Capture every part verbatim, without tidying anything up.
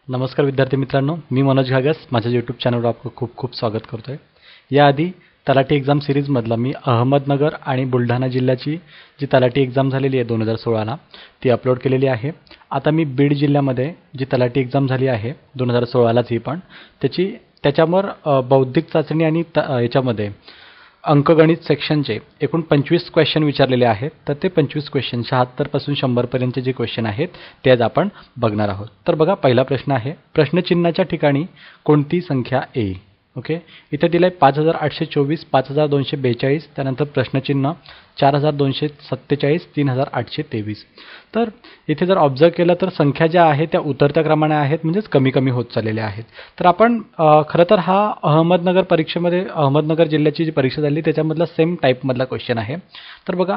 नमस्कार विद्यार्थी मित्रांनो, मी मनोज घागस माझ्या यूट्यूब चॅनलवर आपलं खूप खूप स्वागत करतो आहे. याआधी तलाठी एक्झाम सिरीजमधला मी अहमदनगर आणि बुलढाणा जिल्ह्याची जी तलाठी एक्झाम झालेली आहे दोन हजार सोळाला ती अपलोड केलेली आहे. आता मी बीड जिल्ह्यामध्ये जी तलाठी एक्झाम झाली आहे दोन हजार सोळालाच ही पण त्याची त्याच्यावर बौद्धिक चाचणी आणि त याच्यामध्ये अंकगणित सेक्शनचे एकूण पंचवीस क्वेश्चन विचारलेले आहेत. तर ते पंचवीस क्वेश्चन शहात्तरपासून शंभरपर्यंतचे जे क्वेश्चन आहेत ते आज आपण बघणार आहोत. तर बघा, पहिला प्रश्न आहे, प्रश्नचिन्हाच्या ठिकाणी कोणती संख्या येईल? ओके, इथे दिलं आहे पाच हजार आठशे चोवीस, पाच हजार दोनशे बेचाळीस, त्यानंतर प्रश्नचिन्ह चार हजार दोनशे सत्तेचाळीस, तीन हजार आठशे तेवीस. तर इथे जर ऑब्झर्व केलं तर संख्या ज्या आहेत त्या उतरत्या क्रमाने आहेत, म्हणजेच कमी कमी होत चाललेल्या आहेत. तर आपण खरं तर हा अहमदनगर परीक्षेमध्ये अहमदनगर जिल्ह्याची जी परीक्षा झाली त्याच्यामधला सेम टाईपमधला क्वेश्चन आहे. तर बघा,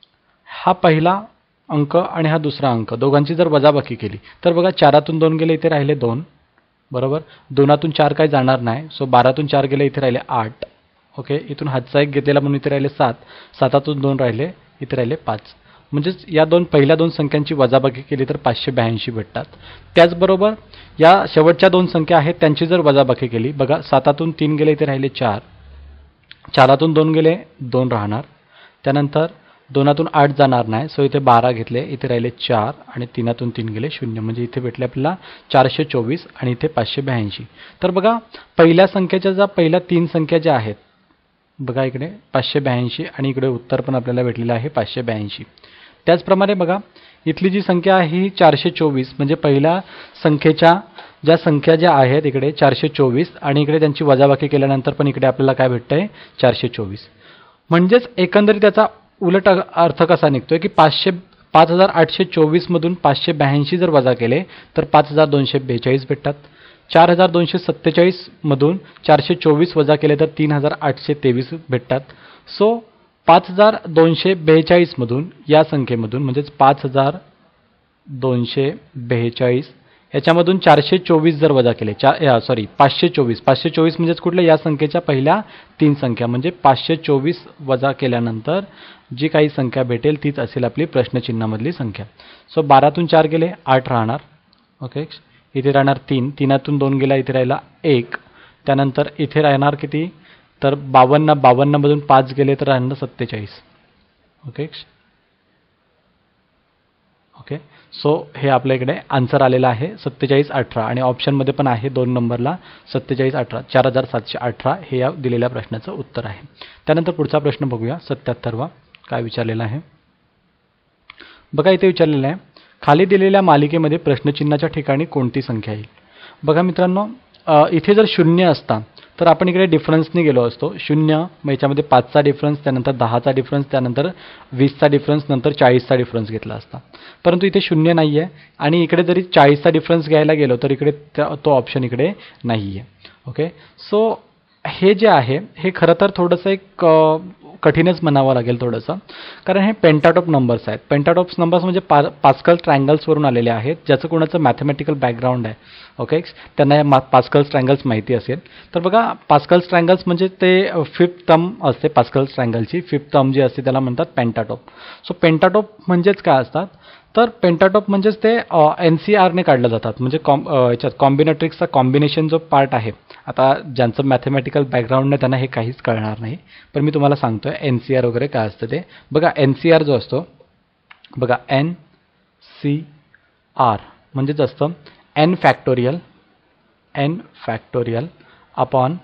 हा पहिला अंक आणि हा दुसरा अंक दोघांची जर वजाबाकी केली तर बघा, चारातून दोन गेले, इथे राहिले दोन, बरोबर. दोनातून चार काही जाणार नाही, सो बारातून चार गेले, इथे राहिले आठ. ओके, इथून हातचा एक घेतलेला म्हणून इथे राहिले सात, सातातून दोन राहिले, इथे राहिले पाच. म्हणजेच या दोन पहिल्या दोन संख्यांची वजाबाकी केली तर पाचशे ब्याऐंशी भेटतात. त्याचबरोबर या शेवटच्या दोन संख्या आहेत त्यांची जर वजाबाकी केली, बघा, सातातून तीन गेले, इथे राहिले चार, चारातून दोन गेले, दोन राहणार, त्यानंतर दोनातून आठ जाणार नाही, सो इथे बारा घेतले, इथे राहिले चार, आणि तीनातून तीन गेले शून्य, म्हणजे इथे भेटले आपल्याला चारशे चोवीस आणि इथे पाचशे ब्याऐंशी. तर बघा, पहिल्या संख्येच्या ज्या पहिल्या तीन संख्या ज्या आहेत, बघा इकडे पाचशे ब्याऐंशी आणि इकडे उत्तर पण आपल्याला भेटलेलं आहे पाचशे ब्याऐंशी. त्याचप्रमाणे बघा, इथली जी संख्या आहे ही चारशे चोवीस, म्हणजे पहिल्या संख्येच्या ज्या संख्या ज्या आहेत इकडे चारशे चोवीस आणि इकडे त्यांची वजाबाकी केल्यानंतर पण इकडे आपल्याला काय भेटतंय चारशे चोवीस. म्हणजेच एकंदरीत त्याचा उलट अर्थ कसा निघतोय की पाचशे पाच हजार आठशे चोवीसमधून पाचशे ब्याऐंशी जर वजा केले तर पाच हजार दोनशे बेचाळीस भेटतात. चार हजार दोनशे सत्तेचाळीसमधून चारशे चोवीस वजा केले तर तीन हजार आठशे तेवीस भेटतात. सो पाच हजार दोनशे बेचाळीसमधून या संख्येमधून म्हणजेच पाच हजार दोनशे बेचाळीस याच्यामधून चारशे चोवीस जर वजा केले, चार सॉरी पाचशे चोवीस पाचशे चोवीस म्हणजेच कुठल्या या संख्येच्या पहिल्या तीन संख्या, म्हणजे पाचशे चोवीस वजा केल्यानंतर जी काही संख्या भेटेल तीच असेल आपली प्रश्नचिन्हामधली संख्या. सो बारातून चार गेले, आठ राहणार. ओके, इथे राहणार तीन, तीनातून दोन गेला, इथे राहिला एक, त्यानंतर इथे राहणार किती, तर बावन्न, बावन्नमधून पाच गेले तर राहणार सत्तेचाळीस. ओके ओके सो हे आपल्या इकडे आन्सर आलेला आहे सत्तेचाळीस अठरा, आणि ऑप्शनमध्ये पण आहे दोन नंबरला सत्तेचाळीस अठरा, चार हजार सातशे अठरा हे या दिलेल्या प्रश्नाचं उत्तर आहे. त्यानंतर पुढचा प्रश्न बघूया, सत्याहत्तरवा काय विचारलेला आहे. बघा, इथे विचारलेलं आहे, खाली दिलेल्या मालिकेमध्ये प्रश्नचिन्हाच्या ठिकाणी कोणती संख्या येईल? बघा मित्रांनो, इथे जर शून्य असता तर आपण इकडे डिफरन्सने गेलो असतो. शून्य मग याच्यामध्ये पाचचा डिफरन्स, त्यानंतर दहाचा डिफरन्स, त्यानंतर वीसचा डिफरन्स, नंतर चाळीसचा डिफरन्स घेतला असता. परंतु इथे शून्य नाही आहे आणि इकडे जरी चाळीसचा डिफरन्स घ्यायला गेलो तर इकडे तो ऑप्शन इकडे नाही आहे. ओके, सो हे जे आहे हे खरं तर थोडंसं एक कठीणच म्हणावं लागेल थोडंसं, कारण हे पेंटाटॉप नंबर्स आहेत. पेंटाटॉप नंबर्स म्हणजे पा पास्कल ट्रायंगल्सवरून आलेले आहेत, ज्याचं कोणाचं मॅथमॅटिकल बॅकग्राऊंड आहे. ओके, त्यांना या मा पास्कल्स ट्रायंगल्स माहिती असेल. तर बघा, पास्कल्स ट्रायंगल्स म्हणजे ते फिफ्थ टर्म असते, पास्कल्स ट्रायंगलची फिफ्थ टर्म जी असते त्याला म्हणतात पेंटाटॉप. सो पेंटाटॉप म्हणजेच काय असतात, तर पेंटाटॉप म्हणजेच ते एन सी आरने काढलं जातात, म्हणजे कॉम याच्यात कॉम्बिनेट्रिक्सचा कॉम्बिनेशन जो पार्ट आहे. आता ज्यांचं मॅथमॅटिकल बॅकग्राऊंड नाही त्यांना हे काहीच कळणार नाही, पण मी तुम्हाला सांगतो आहे एन सी आर वगैरे काय असतं ते. बघा, एन सी आर जो असतो, बघा एन सी आर म्हणजेच असतं N factorial N factorial upon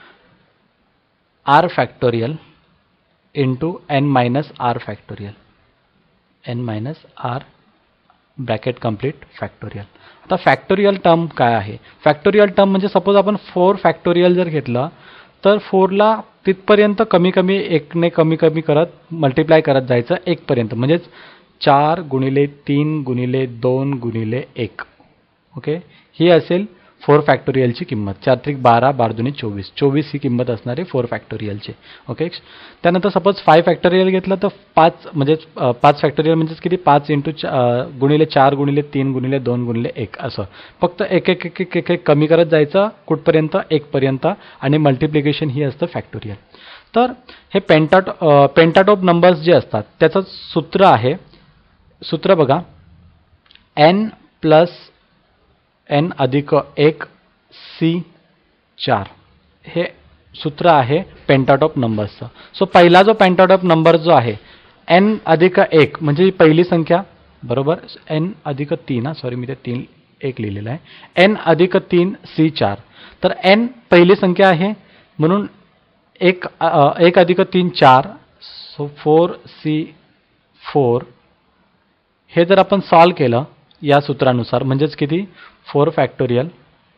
R factorial into N minus R factorial, N minus R bracket complete factorial. आता फॅक्टोरियल टर्म काय आहे? फॅक्टोरियल टर्म म्हणजे सपोज आपण फोर फॅक्टोरियल जर घेतलं तर फोरला तिथपर्यंत कमी कमी एकने कमी कमी करत मल्टिप्लाय करत जायचं एकपर्यंत, म्हणजेच चार गुणिले तीन गुणिले दोन गुणिले एक. ओके, ही असेल फोर फॅक्टोरियलची किंमत. चार त्रिक बारा, बारा दुने चोवीस, चोवीस ही किंमत असणार आहे फोर फॅक्टोरियलची. ओके, त्यानंतर सपोज फाय फॅक्टोरियल घेतलं तर पाच म्हणजे पाच फॅक्टोरियल म्हणजेच किती, पाच इंटू गुणिले चार गुणिले तीन गुणिले दोन गुणिले एक, असं फक्त एक एक एक एक एक एक कमी करत जायचं कुठपर्यंत, एकपर्यंत, आणि मल्टिप्लिकेशन ही असतं फॅक्टोरियल. तर हे पेंटाट पेंटाटॉप नंबर्स जे असतात त्याचं सूत्र आहे, सूत्र बघा, एन प्लस एन अधिक एक सी चार हे सूत्र आहे पेंटाटॉप नंबर्सचं. सो पहिला जो पेंटाटॉप नंबर जो आहे एन अधिक एक म्हणजे पहिली संख्या बरोबर, एन अधिक तीन, हा सॉरी मी ते तीन एक लिहिलेलं आहे, एन अधिक तीन सी चार. तर एन पहिली संख्या आहे म्हणून एक एक अधिक तीन चार, सो फोर सी फोर. हे जर आपण सॉल्व केलं या सूत्रानुसार म्हणजेच किती फोर फॅक्टोरियल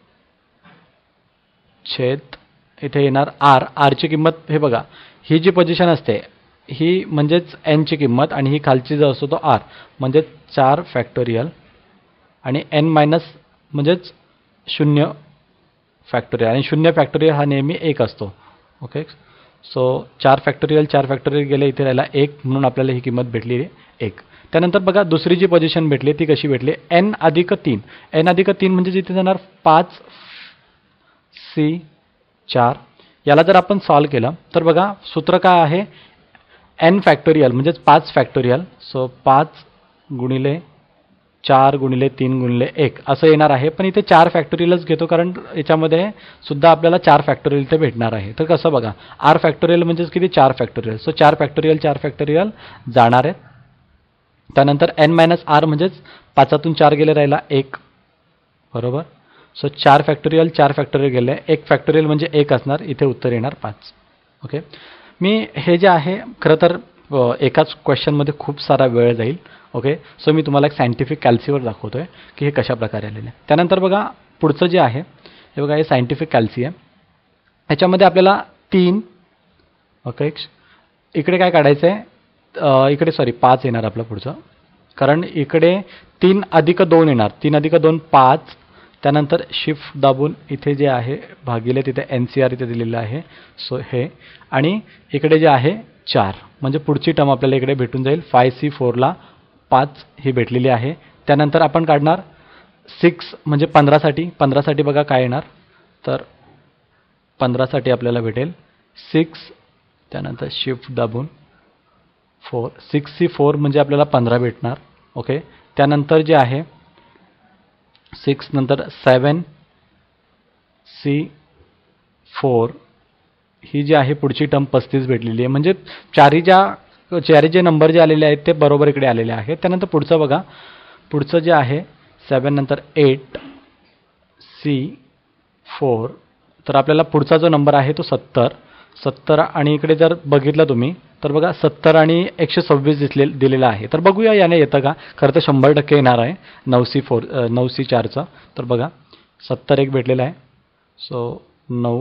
छेद इथे येणार आर. आरची किंमत हे बघा, ही जी पोझिशन असते ही म्हणजेच एनची किंमत आणि ही खालची जो असतो तो आर म्हणजे चार फॅक्टोरियल आणि एन मायनस म्हणजेच शून्य फॅक्टोरियल आणि शून्य फॅक्टोरियल हा नेहमी एक असतो. ओके, सो चार फॅक्टोरियल चार फॅक्टोरियल गेले इथे राहिला एक म्हणून आपल्याला ही किंमत भेटली एक. त्यानंतर बघा दुसरी जी पोझिशन भेटली ती कशी भेटली, एन अधिक तीन. एन अधिक तीन म्हणजे इथे जाणार पाच सी चार. याला जर आपण सॉल्व केलं तर बघा सूत्र काय आहे, एन फॅक्टोरियल म्हणजेच पाच फॅक्टोरियल, सो पाच गुणिले चार गुणिले तीन गुणिले एक असं येणार आहे. पण इथे चार फॅक्टोरियलच घेतो कारण याच्यामध्ये सुद्धा आपल्याला चार फॅक्टोरियल इथे भेटणार आहे. तर कसं बघा, आर फॅक्टोरियल म्हणजेच किती चार फॅक्टोरियल, सो चार फॅक्टोरियल चार फॅक्टोरियल जाणार आहेत. त्यानंतर एन मायनस आर म्हणजेच पाचातून चार गेले राहिला एक बरोबर, सो चार फॅक्टोरियल चार फॅक्टोरियल गेले एक फॅक्टोरियल म्हणजे एक असणार, इथे उत्तर येणार पाच. ओके, मी हे जे आहे खरं तर एकाच क्वेश्चनमध्ये खूप सारा वेळ जाईल. ओके, सो मी तुम्हाला एक सायंटिफिक कॅल्सीवर दाखवतोय की हे कशा प्रकारे आलेलं आहे. त्यानंतर बघा पुढचं जे आहे हे बघा, हे सायंटिफिक कॅल्सी आहे. ह्याच्यामध्ये आपल्याला तीन, ओके इकडे काय काढायचं आहे, इकडे सॉरी पाच येणार आपलं पुढचं, कारण इकडे तीन अधिक दोन येणार, तीन अधिक दोन पाच. त्यानंतर शिफ्ट दाबून इथे जे आहे भागिले तिथे एन सी आर इथे दिलेलं आहे, सो हे आणि इकडे जे आहे चार म्हणजे पुढची टर्म आपल्याला इकडे भेटून जाईल. फाय सी फोरला पाच ही भेटलेली आहे. त्यानंतर आपण काढणार सिक्स म्हणजे पंधरासाठी, पंधरासाठी बघा काय येणार, तर पंधरासाठी आपल्याला भेटेल सिक्स. त्यानंतर शिफ्ट दाबून फोर, सिक्स सी फोर म्हणजे आपल्याला पंधरा भेटणार. ओके, त्यानंतर जे आहे सिक्स नंतर सेवन सी फोर ही जी आहे पुढची टर्म पस्तीस भेटलेली आहे. म्हणजे चारी ज्या चारी जे नंबर जे आलेले आहेत ते बरोबर इकडे आलेले आहेत. त्यानंतर पुढचं बघा, पुढचं जे आहे सेवन नंतर एट सी फोर, तर आपल्याला पुढचा जो नंबर आहे तो सत्तर. सत्तर आणि इकडे जर बघितलं तुम्ही तर बघा सत्तर आणि एकशे सव्वीस दिसले दिलेला आहे. तर बघूया याने येतं का, खरं तर शंभर टक्के येणार आहे नऊ सी फोर नऊ सी चारचं. तर बघा सत्तर एक भेटलेला आहे, सो नऊ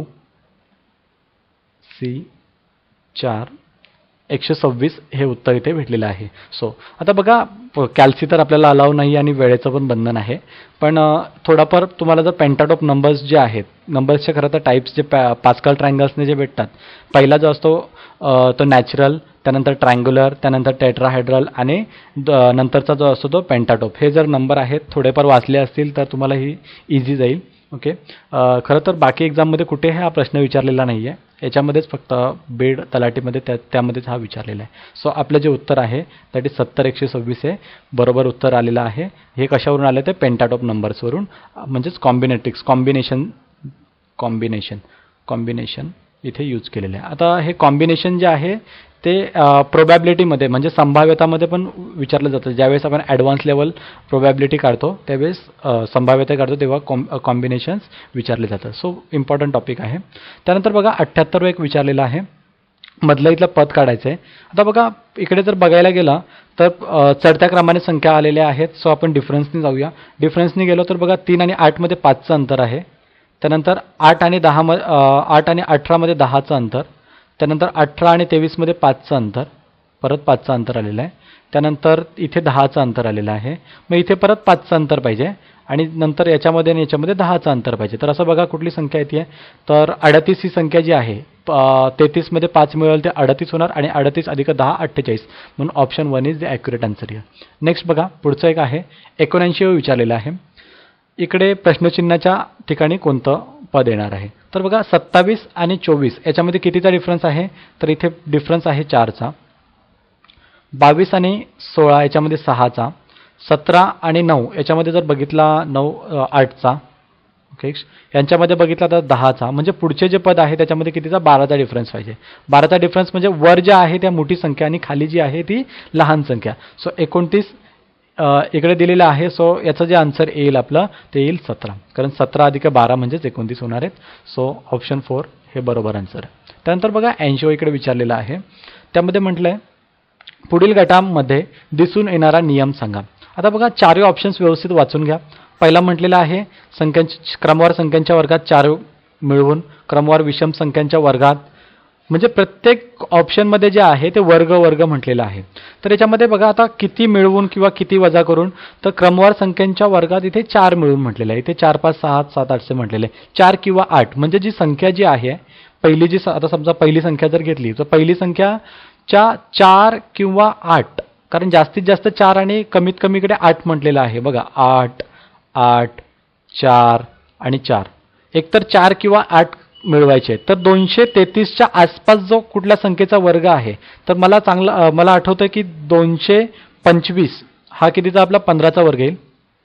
सी चार एकशे सव्वीस हे उत्तर इथे भेटलेलं आहे. सो आता बघा कॅल्सी तर आपल्याला अलाव नाही आणि वेळेचं पण बंधन आहे, पण थोडाफार तुम्हाला जर पेंटाटॉप नंबर्स जे आहेत, नंबर्सचे खरं तर टाईप्स जे पॅ पास्कल ट्रायंगल्सने जे भेटतात, पहिला जो असतो तो नॅचरल, त्यानंतर ट्रायंग्युलर, त्यानंतर टेट्राहायड्रल आणि नंतरचा जो असतो तो पेंटाटॉप. हे जर नंबर आहेत थोडेफार वाचले असतील तर तुम्हाला ही इझी जाईल. ओके, खरं तर बाकी एक्झाममध्ये कुठे हा प्रश्न विचारलेला नाही आहे, याच्यामध्येच फक्त बीड तलाठीमध्ये त्या त्यामध्येच हा विचारलेला आहे. सो आपलं जे उत्तर आहे दॅट इज सत्तर एकशे सव्वीस हे बरोबर उत्तर आलेलं आहे. हे कशावरून आलं ते पेंटाटॉप नंबर्सवरून, म्हणजेच कॉम्बिनेट्रिक्स कॉम्बिनेशन कॉम्बिनेशन कॉम्बिनेशन इथे यूज केलेलं आहे. आता हे कॉम्बिनेशन जे आहे ते प्रोबॅबिलिटीमध्ये म्हणजे संभाव्यतामध्ये पण विचारलं जातं. ज्यावेळेस आपण ॲडव्हान्स लेवल प्रोबॅबिलिटी काढतो त्यावेळेस संभाव्यता काढतो तेव्हा कॉम कॉम्बिनेशन्स विचारले जातात. सो इम्पॉर्टंट टॉपिक आहे. त्यानंतर बघा अठ्ठ्याहत्तर एक विचारलेलं आहे, मधलं इथलं पद काढायचं आहे. आता बघा इकडे जर बघायला गेलं तर चढत्या क्रमाने संख्या आलेल्या आहेत. सो आपण डिफरन्सनी जाऊया. डिफरन्सनी गेलो तर बघा तीन आणि आठमध्ये पाचचं अंतर आहे. त्यानंतर आठ आणि दहा म आठ आणि अठरामध्ये दहाचं अंतर. त्यानंतर अठरा आणि तेवीसमध्ये पाचचं अंतर, परत पाचचं अंतर आलेलं आहे. त्यानंतर इथे दहाचं अंतर आलेलं आहे. मग इथे परत पाचचं अंतर पाहिजे आणि नंतर याच्यामध्ये आणि याच्यामध्ये दहाचं अंतर पाहिजे. तर असं बघा कुठली संख्या येते, तर अडतीस ही संख्या जी आहे तेहतीसमध्ये पाच मिळेल ते अडतीस होणार आणि अडतीस अधिक दहा अठ्ठेचाळीस, म्हणून option one is the accurate answer here. Next बघा पुढचं एक आहे एकोणऐंशी विचारलेलं आहे. इकडे प्रश्नचिन्हाच्या ठिकाणी कोणतं पद येणार आहे. तर बघा सत्तावीस आणि चोवीस याच्यामध्ये कितीचा डिफरन्स आहे, तर इथे डिफरन्स आहे चारचा. बावीस आणि सोळा याच्यामध्ये सहाचा. सतरा आणि नऊ याच्यामध्ये जर बघितला नऊ आठचा ओके यांच्यामध्ये बघितला तर दहाचा, म्हणजे पुढचे जे पद आहे त्याच्यामध्ये कितीचा बाराचा डिफरन्स पाहिजे. बाराचा डिफरन्स म्हणजे वर जे आहे त्या मोठी संख्या आणि खाली जी आहे ती लहान संख्या. सो एकोणतीस इकडे दिलेलं आहे. सो याचं जे आन्सर येईल आपलं ते येईल सतरा, कारण सतरा अधिक बारा म्हणजेच एकोणतीस होणार आहेत. सो ऑप्शन फोर हे बरोबर आन्सर आहे. त्यानंतर बघा ऐंशी इकडे विचारलेलं आहे. त्यामध्ये म्हटलं आहे पुढील गटामध्ये दिसून येणारा नियम सांगा. आता बघा चारही ऑप्शन्स व्यवस्थित वाचून घ्या. पहिला म्हटलेला आहे संख्यांच्या क्रमवार संख्यांच्या वर्गात चार मिळवून क्रमवार विषम संख्यांच्या वर्गात, म्हणजे प्रत्येक ऑप्शनमध्ये जे आहे ते वर्ग वर्ग म्हटलेलं आहे. तर याच्यामध्ये बघा आता किती मिळवून किंवा किती वजा करून, तर क्रमवार संख्यांच्या वर्गात इथे चार मिळवून म्हटलेलं आहे. इथे चार पाच सहा सात आठचे म्हटलेले चार किंवा आठ, म्हणजे जी संख्या जी आहे पहिली जी आता समजा पहिली संख्या जर घेतली तर पहिली संख्याच्या चार किंवा आठ, कारण जास्तीत जास्त चार आणि कमीत कमी इकडे आठ म्हटलेलं आहे. बघा आठ आठ चार आणि चार, एकतर चार किंवा आठ मिळवायचे. तर दोनशे तेहतीसच्या आसपास जो कुठल्या संख्येचा वर्ग आहे, तर मला चांगलं मला आठवतं की दोनशे पंचवीस हा कितीचा आपला पंधराचा वर्ग येईल.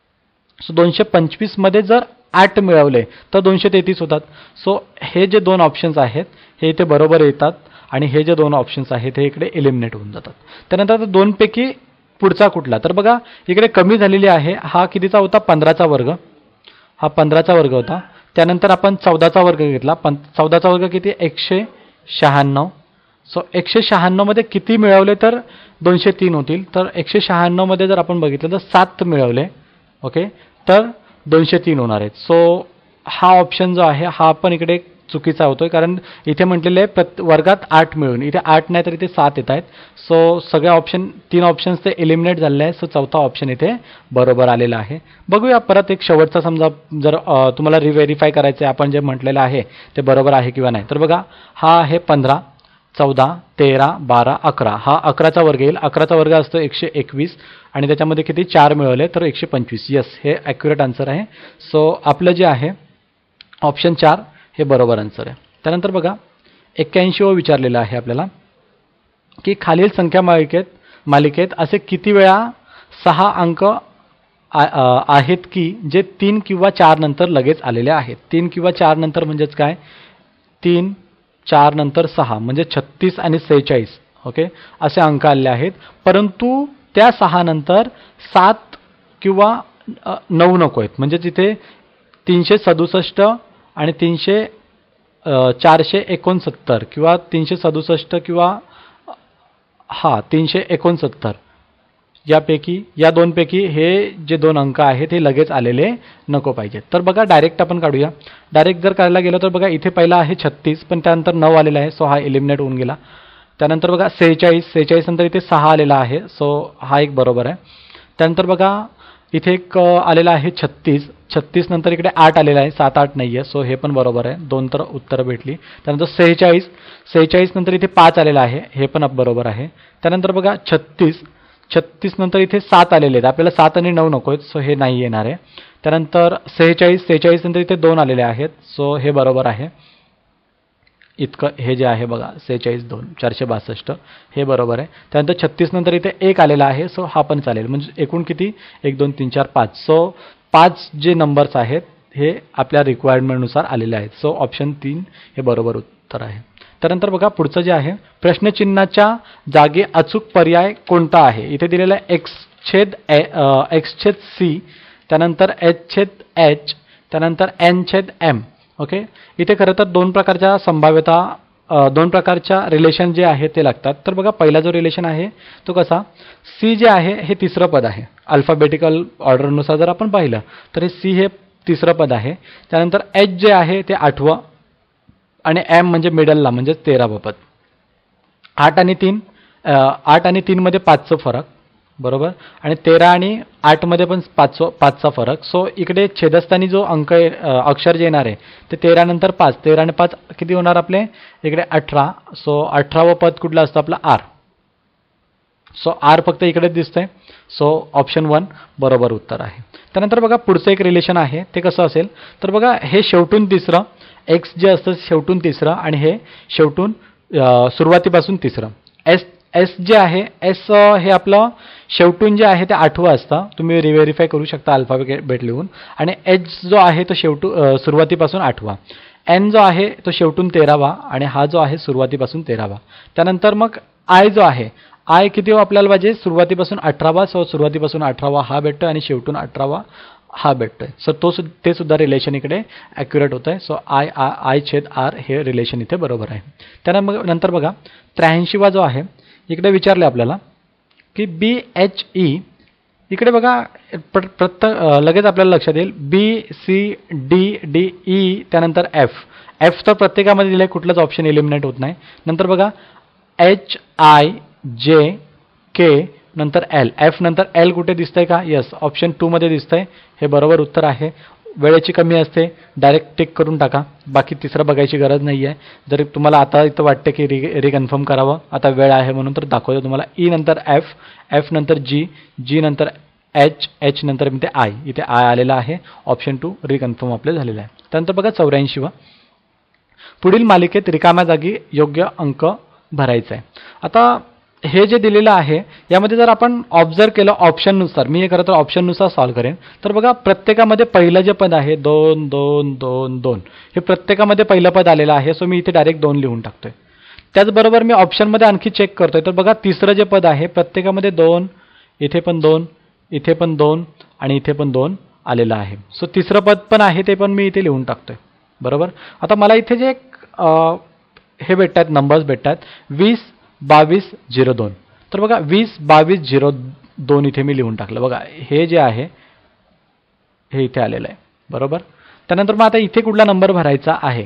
सो दोनशे पंचवीस मध्ये जर आठ मिळवले तर दोनशे तेहतीस होतात. सो हे जे दोन ऑप्शन्स आहेत हे इथे बरोबर येतात आणि हे जे दोन ऑप्शन्स आहेत हे इकडे एलिमिनेट होऊन जातात. त्यानंतर दोनपैकी पुढचा कुठला, तर बघा इकडे कमी झालेली आहे. हा कितीचा होता पंधराचा वर्ग, हा पंधराचा वर्ग होता. त्यानंतर आपण चौदाचा वर्ग घेतला. पण चौदाचा वर्ग किती एकशे शहाण्णव. सो एकशे शहाण्णवमध्ये किती मिळवले तर दोनशे तीन होतील. तर एकशे शहाण्णवमध्ये जर आपण बघितलं तर सात मिळवले ओके तर दोनशे तीन होणार आहेत. सो हा ऑप्शन जो आहे हा पण इकडे चुकीचा होतोय, कारण इथे म्हटलेलं आहे प्रत वर्गात आठ मिळून, इथे आठ नाही तर इथे सात येत आहेत. सो सगळे ऑप्शन तीन ऑप्शन्स ते एलिमिनेट झालेले आहे. सो चौथा ऑप्शन इथे बरोबर आलेला आहे. बघूया परत एक शेवटचा, समजा जर तुम्हाला रिव्हेरीफाय करायचं आहे आपण जे म्हटलेलं आहे ते बरोबर आहे किंवा नाही. तर बघा हा आहे पंधरा चौदा तेरा बारा अकरा, हा अकराचा वर्ग येईल. अकराचा वर्ग असतो एकशे एकवीस आणि त्याच्यामध्ये किती चार मिळवले तर एकशे पंचवीस. यस हे ॲक्युरेट आन्सर आहे. सो आपलं जे आहे ऑप्शन चार हे बरोबर आन्सर आहे. त्यानंतर बघा एक्क्याऐंशी व विचारलेलं आहे आपल्याला की खालील संख्या मालिकेत मालिकेत असे किती वेळा सहा अंक आहेत की जे तीन किंवा चार नंतर लगेच आलेले आहेत. तीन किंवा चार नंतर म्हणजेच काय, तीन चार नंतर सहा म्हणजे छत्तीस आणि सेहेचाळीस ओके असे अंक आलेले आहेत. परंतु त्या सहा नंतर सात किंवा नऊ नको आहेत, म्हणजे तिथे तीनशे सदुसष्ट आणि तीनशे चारशे एकोणसत्तर किंवा तीनशे सदुसष्ट किंवा हा तीनशे एकोणसत्तर यापैकी या दोनपैकी हे जे दोन अंक आहेत हे लगेच आलेले नको पाहिजेत. तर बघा डायरेक्ट आपण काढूया. डायरेक्ट जर करायला गेलो तर बघा इथे पहिला आहे छत्तीस, पण त्यानंतर नऊ आलेला आहे. सो हा एलिमिनेट होऊन गेला. त्यानंतर बघा सेहेचाळीस सेहेचाळीस नंतर इथे सहा आलेला आहे. सो हा एक बरोबर आहे. त्यानंतर बघा इथे एक आलेला आहे छत्तीस, छत्तीस नंतर इकडे आठ आलेला आहे, सात आठ नाही आहे. सो हे पण बरोबर आहे. दोन तर उत्तरं भेटली. त्यानंतर सेहेचाळीस सेहेचाळीस नंतर इथे पाच आलेला आहे, हे पण बरोबर आहे. त्यानंतर बघा छत्तीस छत्तीस नंतर इथे सात आलेले आहेत, आपल्याला सात आणि नऊ नको आहेत. सो हे नाही येणार आहे. त्यानंतर सेहेचाळीस सेहेचाळीस नंतर इथे दोन आलेले आहेत. सो हे बरोबर आहे. इतकं हे जे आहे बघा सेहेचाळीस दोन चारशे बासष्ट हे बरोबर आहे. त्यानंतर छत्तीस नंतर इथे एक आलेला आहे. सो हा पण चालेल. म्हणजे एकूण किती एक दोन तीन चार पाच. सो पाच जे नंबर्स आहेत हे आपल्या रिक्वायरमेंटनुसार आलेले आहेत. सो ऑप्शन तीन हे बरोबर उत्तर आहे. त्यानंतर बघा पुढचं जे आहे प्रश्नचिन्हाच्या जागी अचूक पर्याय कोणता आहे. इथे दिलेला आहे एक्स छेद एक्स छेद सी, त्यानंतर एच छेद एच, त्यानंतर एन छेद एम ओके. इथे खरं तर दोन प्रकारच्या संभाव्यता दोन प्रकारच्या रिलेशन जे आहे ते लागतात. तर बघा पहिला जो रिलेशन आहे तो कसा, सी जे आहे हे तिसरं पद आहे. अल्फाबेटिकल ऑर्डरनुसार जर आपण पाहिलं तर हे सी हे तिसरं पद आहे. त्यानंतर एच जे आहे ते आठवं आणि एम म्हणजे मिडलला म्हणजे तेरावं पद. आठ आणि तीन आठ आणि तीनमध्ये पाचचं फरक बरोबर, आणि तेरा आणि आठमध्ये पण पाच पाचचा फरक. सो इकडे छेदस्थानी जो अंक अक्षर जे येणार आहे ते तेरा नंतर पाच, तेरा आणि पाच किती होणार आपले इकडे अठरा. सो अठरावं पद कुठलं असतं आपलं आर. सो आर फक्त इकडेच दिसतंय. सो ऑप्शन वन बरोबर उत्तर आहे. त्यानंतर बघा पुढचं एक रिलेशन आहे ते कसं असेल तर बघा हे शेवटून तिसरं एक्स जे असतं शेवटून तिसरं आणि हे शेवटून सुरुवातीपासून तिसरं. एस एस जे आहे एस हे आपलं शेवटून जे आहे ते आठवं असतं, तुम्ही रिव्हेरीफाय करू शकता अल्फाबेट लिहून. आणि एच जो आहे तो शेवटू सुरुवातीपासून आठवा. एन जो आहे तो शेवटून तेरावा आणि हा जो आहे सुरुवातीपासून तेरावा. त्यानंतर मग आय जो आहे, आय किती आपल्याला पाहिजे, सुरुवातीपासून अठरावा. सो सुरुवातीपासून अठरावा हा भेटतोय आणि शेवटून अठरावा हा भेटतोय. सो तो ते सुद्धा रिलेशन इकडे ॲक्युरेट होत आहे. सो आय आय छेद आर हे रिलेशन इथे बरोबर आहे. त्यानंतर मग नंतर बघा त्र्याऐंशीवा जो आहे इकडे विचारले आपल्याला की बी एच ई. इकडे बघा प्र प्रत्येक लगेच आपल्याला लक्षात येईल B C D D E त्यानंतर एफ. एफ तर प्रत्येकामध्ये दिलं आहे, कुठलंच ऑप्शन एलिमिनेट होत नाही. नंतर बघा एच आय जे के नंतर एल. एफ नंतर एल कुठे दिसतंय का, यस ऑप्शन टू मध्ये दिसतंय, हे बरोबर उत्तर आहे. वेळेची कमी असते, डायरेक्ट टिक करून टाका, बाकी तिसरं बघायची गरज नाही आहे. जर तुम्हाला आता इथं वाटतं की रि रिकन्फर्म करावं, आता वेळ आहे म्हणून, तर दाखवतो तुम्हाला. ई नंतर एफ, एफ नंतर जी, जी नंतर एच, एच नंतर इथे आय, इथे आय आलेला आहे. ऑप्शन टू रिकन्फर्म आपले झालेलं आहे. त्यानंतर बघा चौऱ्याऐंशीवा, पुढील मालिकेत रिकाम्या जागी योग्य अंक भरायचा आहे. आता हे जे दिलेलं आहे यामध्ये जर आपण ऑब्झर्व केलं ऑप्शननुसार, मी हे खरं तर ऑप्शननुसार सॉल्व्ह करेन, तर बघा प्रत्येकामध्ये पहिलं जे पद आहे दोन दोन दोन दोन हे प्रत्येकामध्ये पहिलं पद आलेलं आहे. सो मी इथे डायरेक्ट दोन लिहून टाकतोय. त्याचबरोबर मी ऑप्शनमध्ये आणखी चेक करतोय, तर बघा तिसरं जे पद आहे प्रत्येकामध्ये दोन, इथे पण दोन, इथे पण दोन आणि इथे पण दोन आलेलं आहे. सो तिसरं पद पण आहे ते पण मी इथे लिहून टाकतोय. बरोबर. आता मला इथे जे हे भेटतात नंबर्स भेटतात वीस बावीस झिरो दोन. तर बघा वीस बावीस झिरो दोन इथे मी लिहून टाकलं. बघा हे जे आहे हे इथे आलेलं आहे. बरोबर. त्यानंतर मग आता इथे कुठला नंबर भरायचा आहे,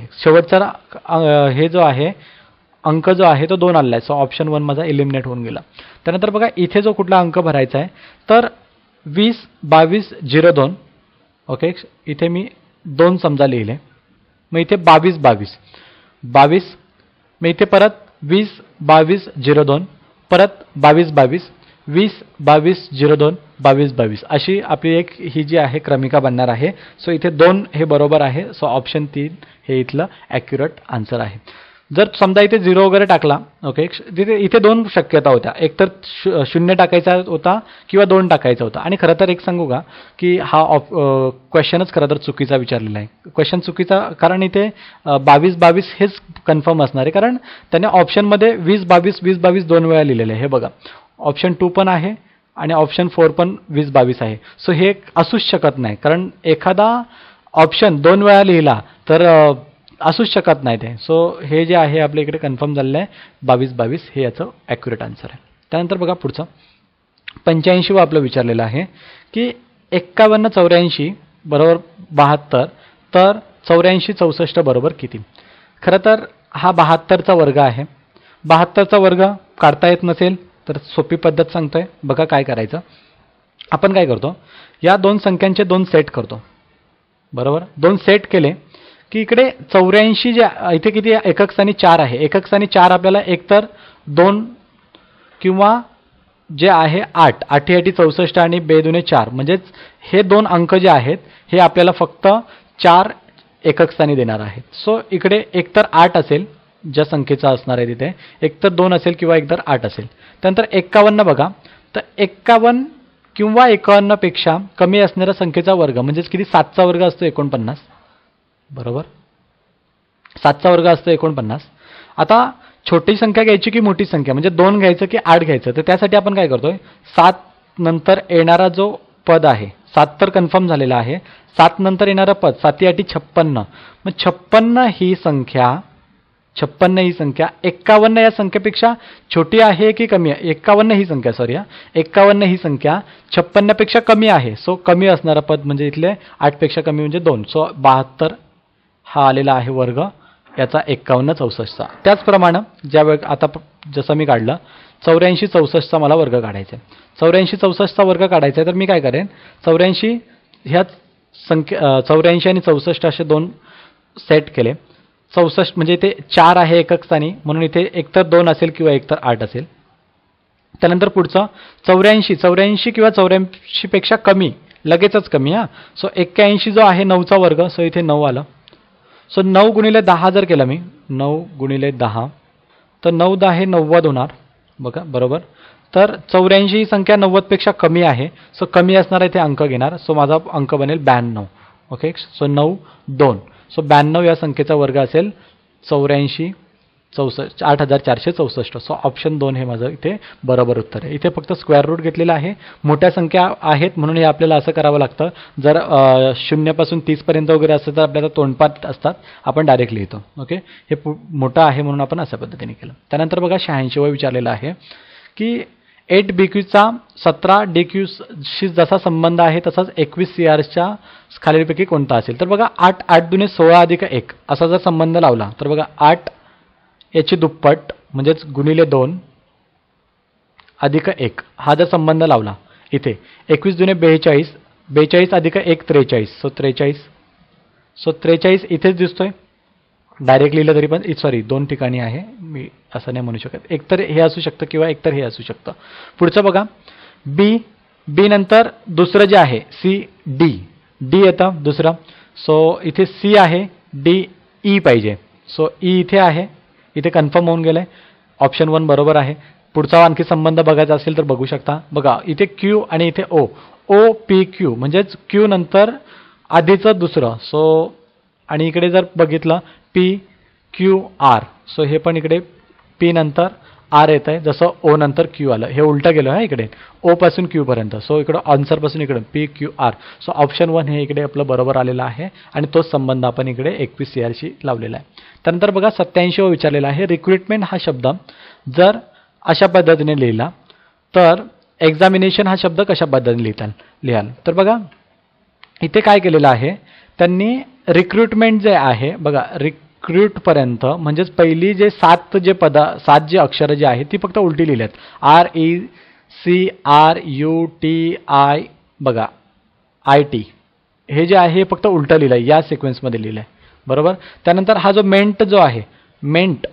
शेवटचा हे जो आहे अंक जो आहे तो दोन आलेला आहे. सो ऑप्शन वन माझा एलिमिनेट होऊन गेला. त्यानंतर बघा इथे जो कुठला अंक भरायचा आहे तर वीस बावीस झिरो दोन. ओके, इथे मी दोन समजा लिहिले, मग इथे बावीस बावीस बावीस, मग इथे परत वीस बावीस झिरो दोन, परत बावीस बावीस, वीस बावीस झिरो दोन, बावीस बावीस, अशी आपली एक ही जी आहे क्रमिका बनणार आहे. सो इथे दोन हे बरोबर आहे. सो ऑप्शन तीन हे इथलं ॲक्युरेट आन्सर आहे. जर समजा इथे झिरो वगैरे टाकला, ओके, तिथे इथे दोन शक्यता होत्या, एक तर शू शून्य टाकायचा होता किंवा दोन टाकायचा होता. आणि खरं तर एक सांगू का की हा ऑप क्वेश्चनच खरं तर चुकीचा विचारलेला आहे. क्वेश्चन चुकीचा कारण इथे बावीस बावीस हेच कन्फर्म असणार आहे, कारण त्याने ऑप्शनमध्ये वीस बावीस वीस बावीस दोन वेळा लिहिलेलं आहे. हे बघा ऑप्शन टू पण आहे आणि ऑप्शन फोर पण वीस बावीस आहे. सो हे असूच शकत नाही, कारण एखादा ऑप्शन दोन वेळा लिहिला तर असूच शकत नाही ते. सो हे जे आहे आपल्या इकडे कन्फर्म झालेलं आहे बावीस बावीस हे याचं ॲक्युरेट आन्सर आहे. त्यानंतर बघा पुढचं पंच्याऐंशीवं आपलं विचारलेलं आहे की एक्कावन्न चौऱ्याऐंशी बरोबर बहात्तर, तर चौऱ्याऐंशी चौसष्ट बरोबर किती. खरं तर हा बहात्तरचा वर्ग आहे. बहात्तरचा वर्ग काढता येत नसेल तर सोपी पद्धत सांगतोय. बघा काय करायचं, आपण काय करतो, या दोन संख्यांचे दोन सेट करतो. बरोबर. दोन सेट केले की इकडे चौऱ्याऐंशी जे इथे किती एकक स्थानी चार आहे, एकक स्थानी चार आपल्याला एकतर दोन किंवा जे आहे आठ, आठी आठी चौसष्ट आणि बेदुने चार, म्हणजेच हे दोन अंक जे आहेत हे आपल्याला फक्त चार एकक स्थानी देणार आहेत. सो इकडे एकतर आठ असेल ज्या संख्येचा असणार आहे तिथे, एकतर दोन असेल किंवा एकतर आठ असेल. त्यानंतर एक्कावन्न बघा, तर एक्कावन्न किंवा एकावन्नपेक्षा कमी असणाऱ्या संख्येचा वर्ग म्हणजेच किती, सातचा वर्ग असतो एकोणपन्नास. बरोबर. सातचा वर्ग असतो एकोणपन्नास. आता छोटी संख्या घ्यायची की मोठी संख्या, म्हणजे दोन घ्यायचं की आठ घ्यायचं, तर त्यासाठी आपण काय करतोय, सात नंतर येणारा जो पद आहे, सात तर कन्फर्म झालेला आहे, सात नंतर येणारं पद साती आठी छप्पन्न, मग छप्पन्न ही संख्या छप्पन्न ही संख्या एक्कावन्न या संख्येपेक्षा छोटी आहे की कमी आहे, एक्कावन्न ही संख्या सॉरी हा एक्कावन्न ही संख्या छप्पन्नपेक्षा कमी आहे. सो कमी असणारं पद म्हणजे इथले आठपेक्षा कमी म्हणजे दोन. सो बहात्तर हा आलेला आहे वर्ग याचा एक्कावन्न चौसष्टचा. त्याचप्रमाणे ज्या वेळ आता जसं मी काढलं चौऱ्याऐंशी चौसष्टचा मला वर्ग काढायचा आहे. चौऱ्याऐंशी चौसष्टचा वर्ग काढायचा आहे तर मी काय करेन, चौऱ्याऐंशी ह्याच संख्या चौऱ्याऐंशी आणि चौसष्ट असे दोन सेट केले. चौसष्ट म्हणजे इथे चार आहे एकक स्थानी, म्हणून इथे एकतर दोन असेल किंवा एकतर आठ असेल. त्यानंतर पुढचं चौऱ्याऐंशी चौऱ्याऐंशी किंवा चौऱ्याऐंशीपेक्षा कमी, लगेचच कमी हा. सो एक्क्याऐंशी जो आहे नऊचा वर्ग, सो इथे नऊ आलं. सो नऊ गुणिले दहा जर केलं मी, नऊ गुणिले दहा, तर नऊ दहा हे नव्वद होणार. बघा बरोबर. तर चौऱ्याऐंशी ही संख्या नव्वदपेक्षा कमी आहे, सो कमी असणारा इथे अंक घेणार. सो माझा अंक बनेल ब्याण्णव. ओके, सो नऊ दोन, सो ब्याण्णव या संख्येचा वर्ग असेल चौऱ्याऐंशी चौसष्ट आठ हजार चारशे चौसष्ट. सो ऑप्शन दोन हे माझं इथे बरोबर उत्तर आहे. इथे फक्त स्क्वेअर रूट घेतलेलं आहे, मोठ्या संख्या आहेत म्हणून हे आपल्याला असं करावं लागतं. जर शून्यापासून तीसपर्यंत वगैरे असतं तर आपल्याला तोंडपाठ असतात, आपण डायरेक्ट लिहितो. ओके, हे मोठं आहे म्हणून आपण अशा पद्धतीने केलं. त्यानंतर बघा शहाऐंशीवा विचारलेलं आहे की एट बी क्यूचा सतरा डी क्यूशी जसा संबंध आहे तसाच एकवीस सी आरच्या खालीलपैकी कोणता असेल. तर बघा आठ आठ दुने सोळा अधिक एक असा जर संबंध लावला तर बघा आठ याची दुप्पट म्हणजेच गुणिले दोन अधिक एक हा जर संबंध लावला इथे एकवीस दुने बेचाळीस, बेचाळीस अधिक एक त्रेचाळीस, सो त्रेचाळीस. सो त्रेचाळीस इथेच दिसतोय, डायरेक्ट लिहिलं तरी पण सॉरी दोन ठिकाणी आहे, मी असं नाही म्हणू शकत. एकतर हे असू शकतं किंवा एकतर हे असू शकतं. पुढचं बघा बी, बी नंतर दुसरं जे आहे सी डी, डी येतं दुसरं. सो इथे सी आहे, डी ई पाहिजे. सो ई इथे आहे, इथे कन्फर्म होऊन गेलंय. ऑप्शन वन बरोबर आहे. पुढचा आणखी संबंध बघायचा असेल तर बघू शकता. बघा इथे क्यू आणि इथे ओ, ओ पी क्यू म्हणजेच क्यू नंतर आधीचं दुसरं. सो आणि इकडे जर बघितलं पी क्यू आर, सो हे पण इकडे पी नंतर आर येत आहे, जसं ओ नंतर क्यू आलं. हे उलटं गेलं आहे इकडे ओ पासून क्यू पर्यंत. सो इकडं आन्सरपासून इकडे P Q R. So option one हे इकडे आपलं बरोबर आलेलं आहे आणि तोच संबंध आपण इकडे एकवीस सी आरशी लावलेला आहे. त्यानंतर बघा सत्याऐंशीवा विचारलेला आहे रिक्रुटमेंट हा शब्द जर अशा पद्धतीने लिहिला तर एक्झामिनेशन हा शब्द कशा पद्धतीने लिहिताल लिहाल. तर बघा इथे काय केलेलं आहे त्यांनी रिक्रुटमेंट जे आहे बघा रिक्रूटपर्यंत म्हणजेच पहिली जे सात जे पदा सात जे अक्षरं जे आहेत ती फक्त उलटी लिहिली आहेत. R E C R U T I बघा आय टी हे जे आहे हे फक्त उलटं लिहिलं आहे, या सिक्वेन्समध्ये लिहिलं आहे बरोबर. त्यानंतर हा जो मेंट जो आहे मेंट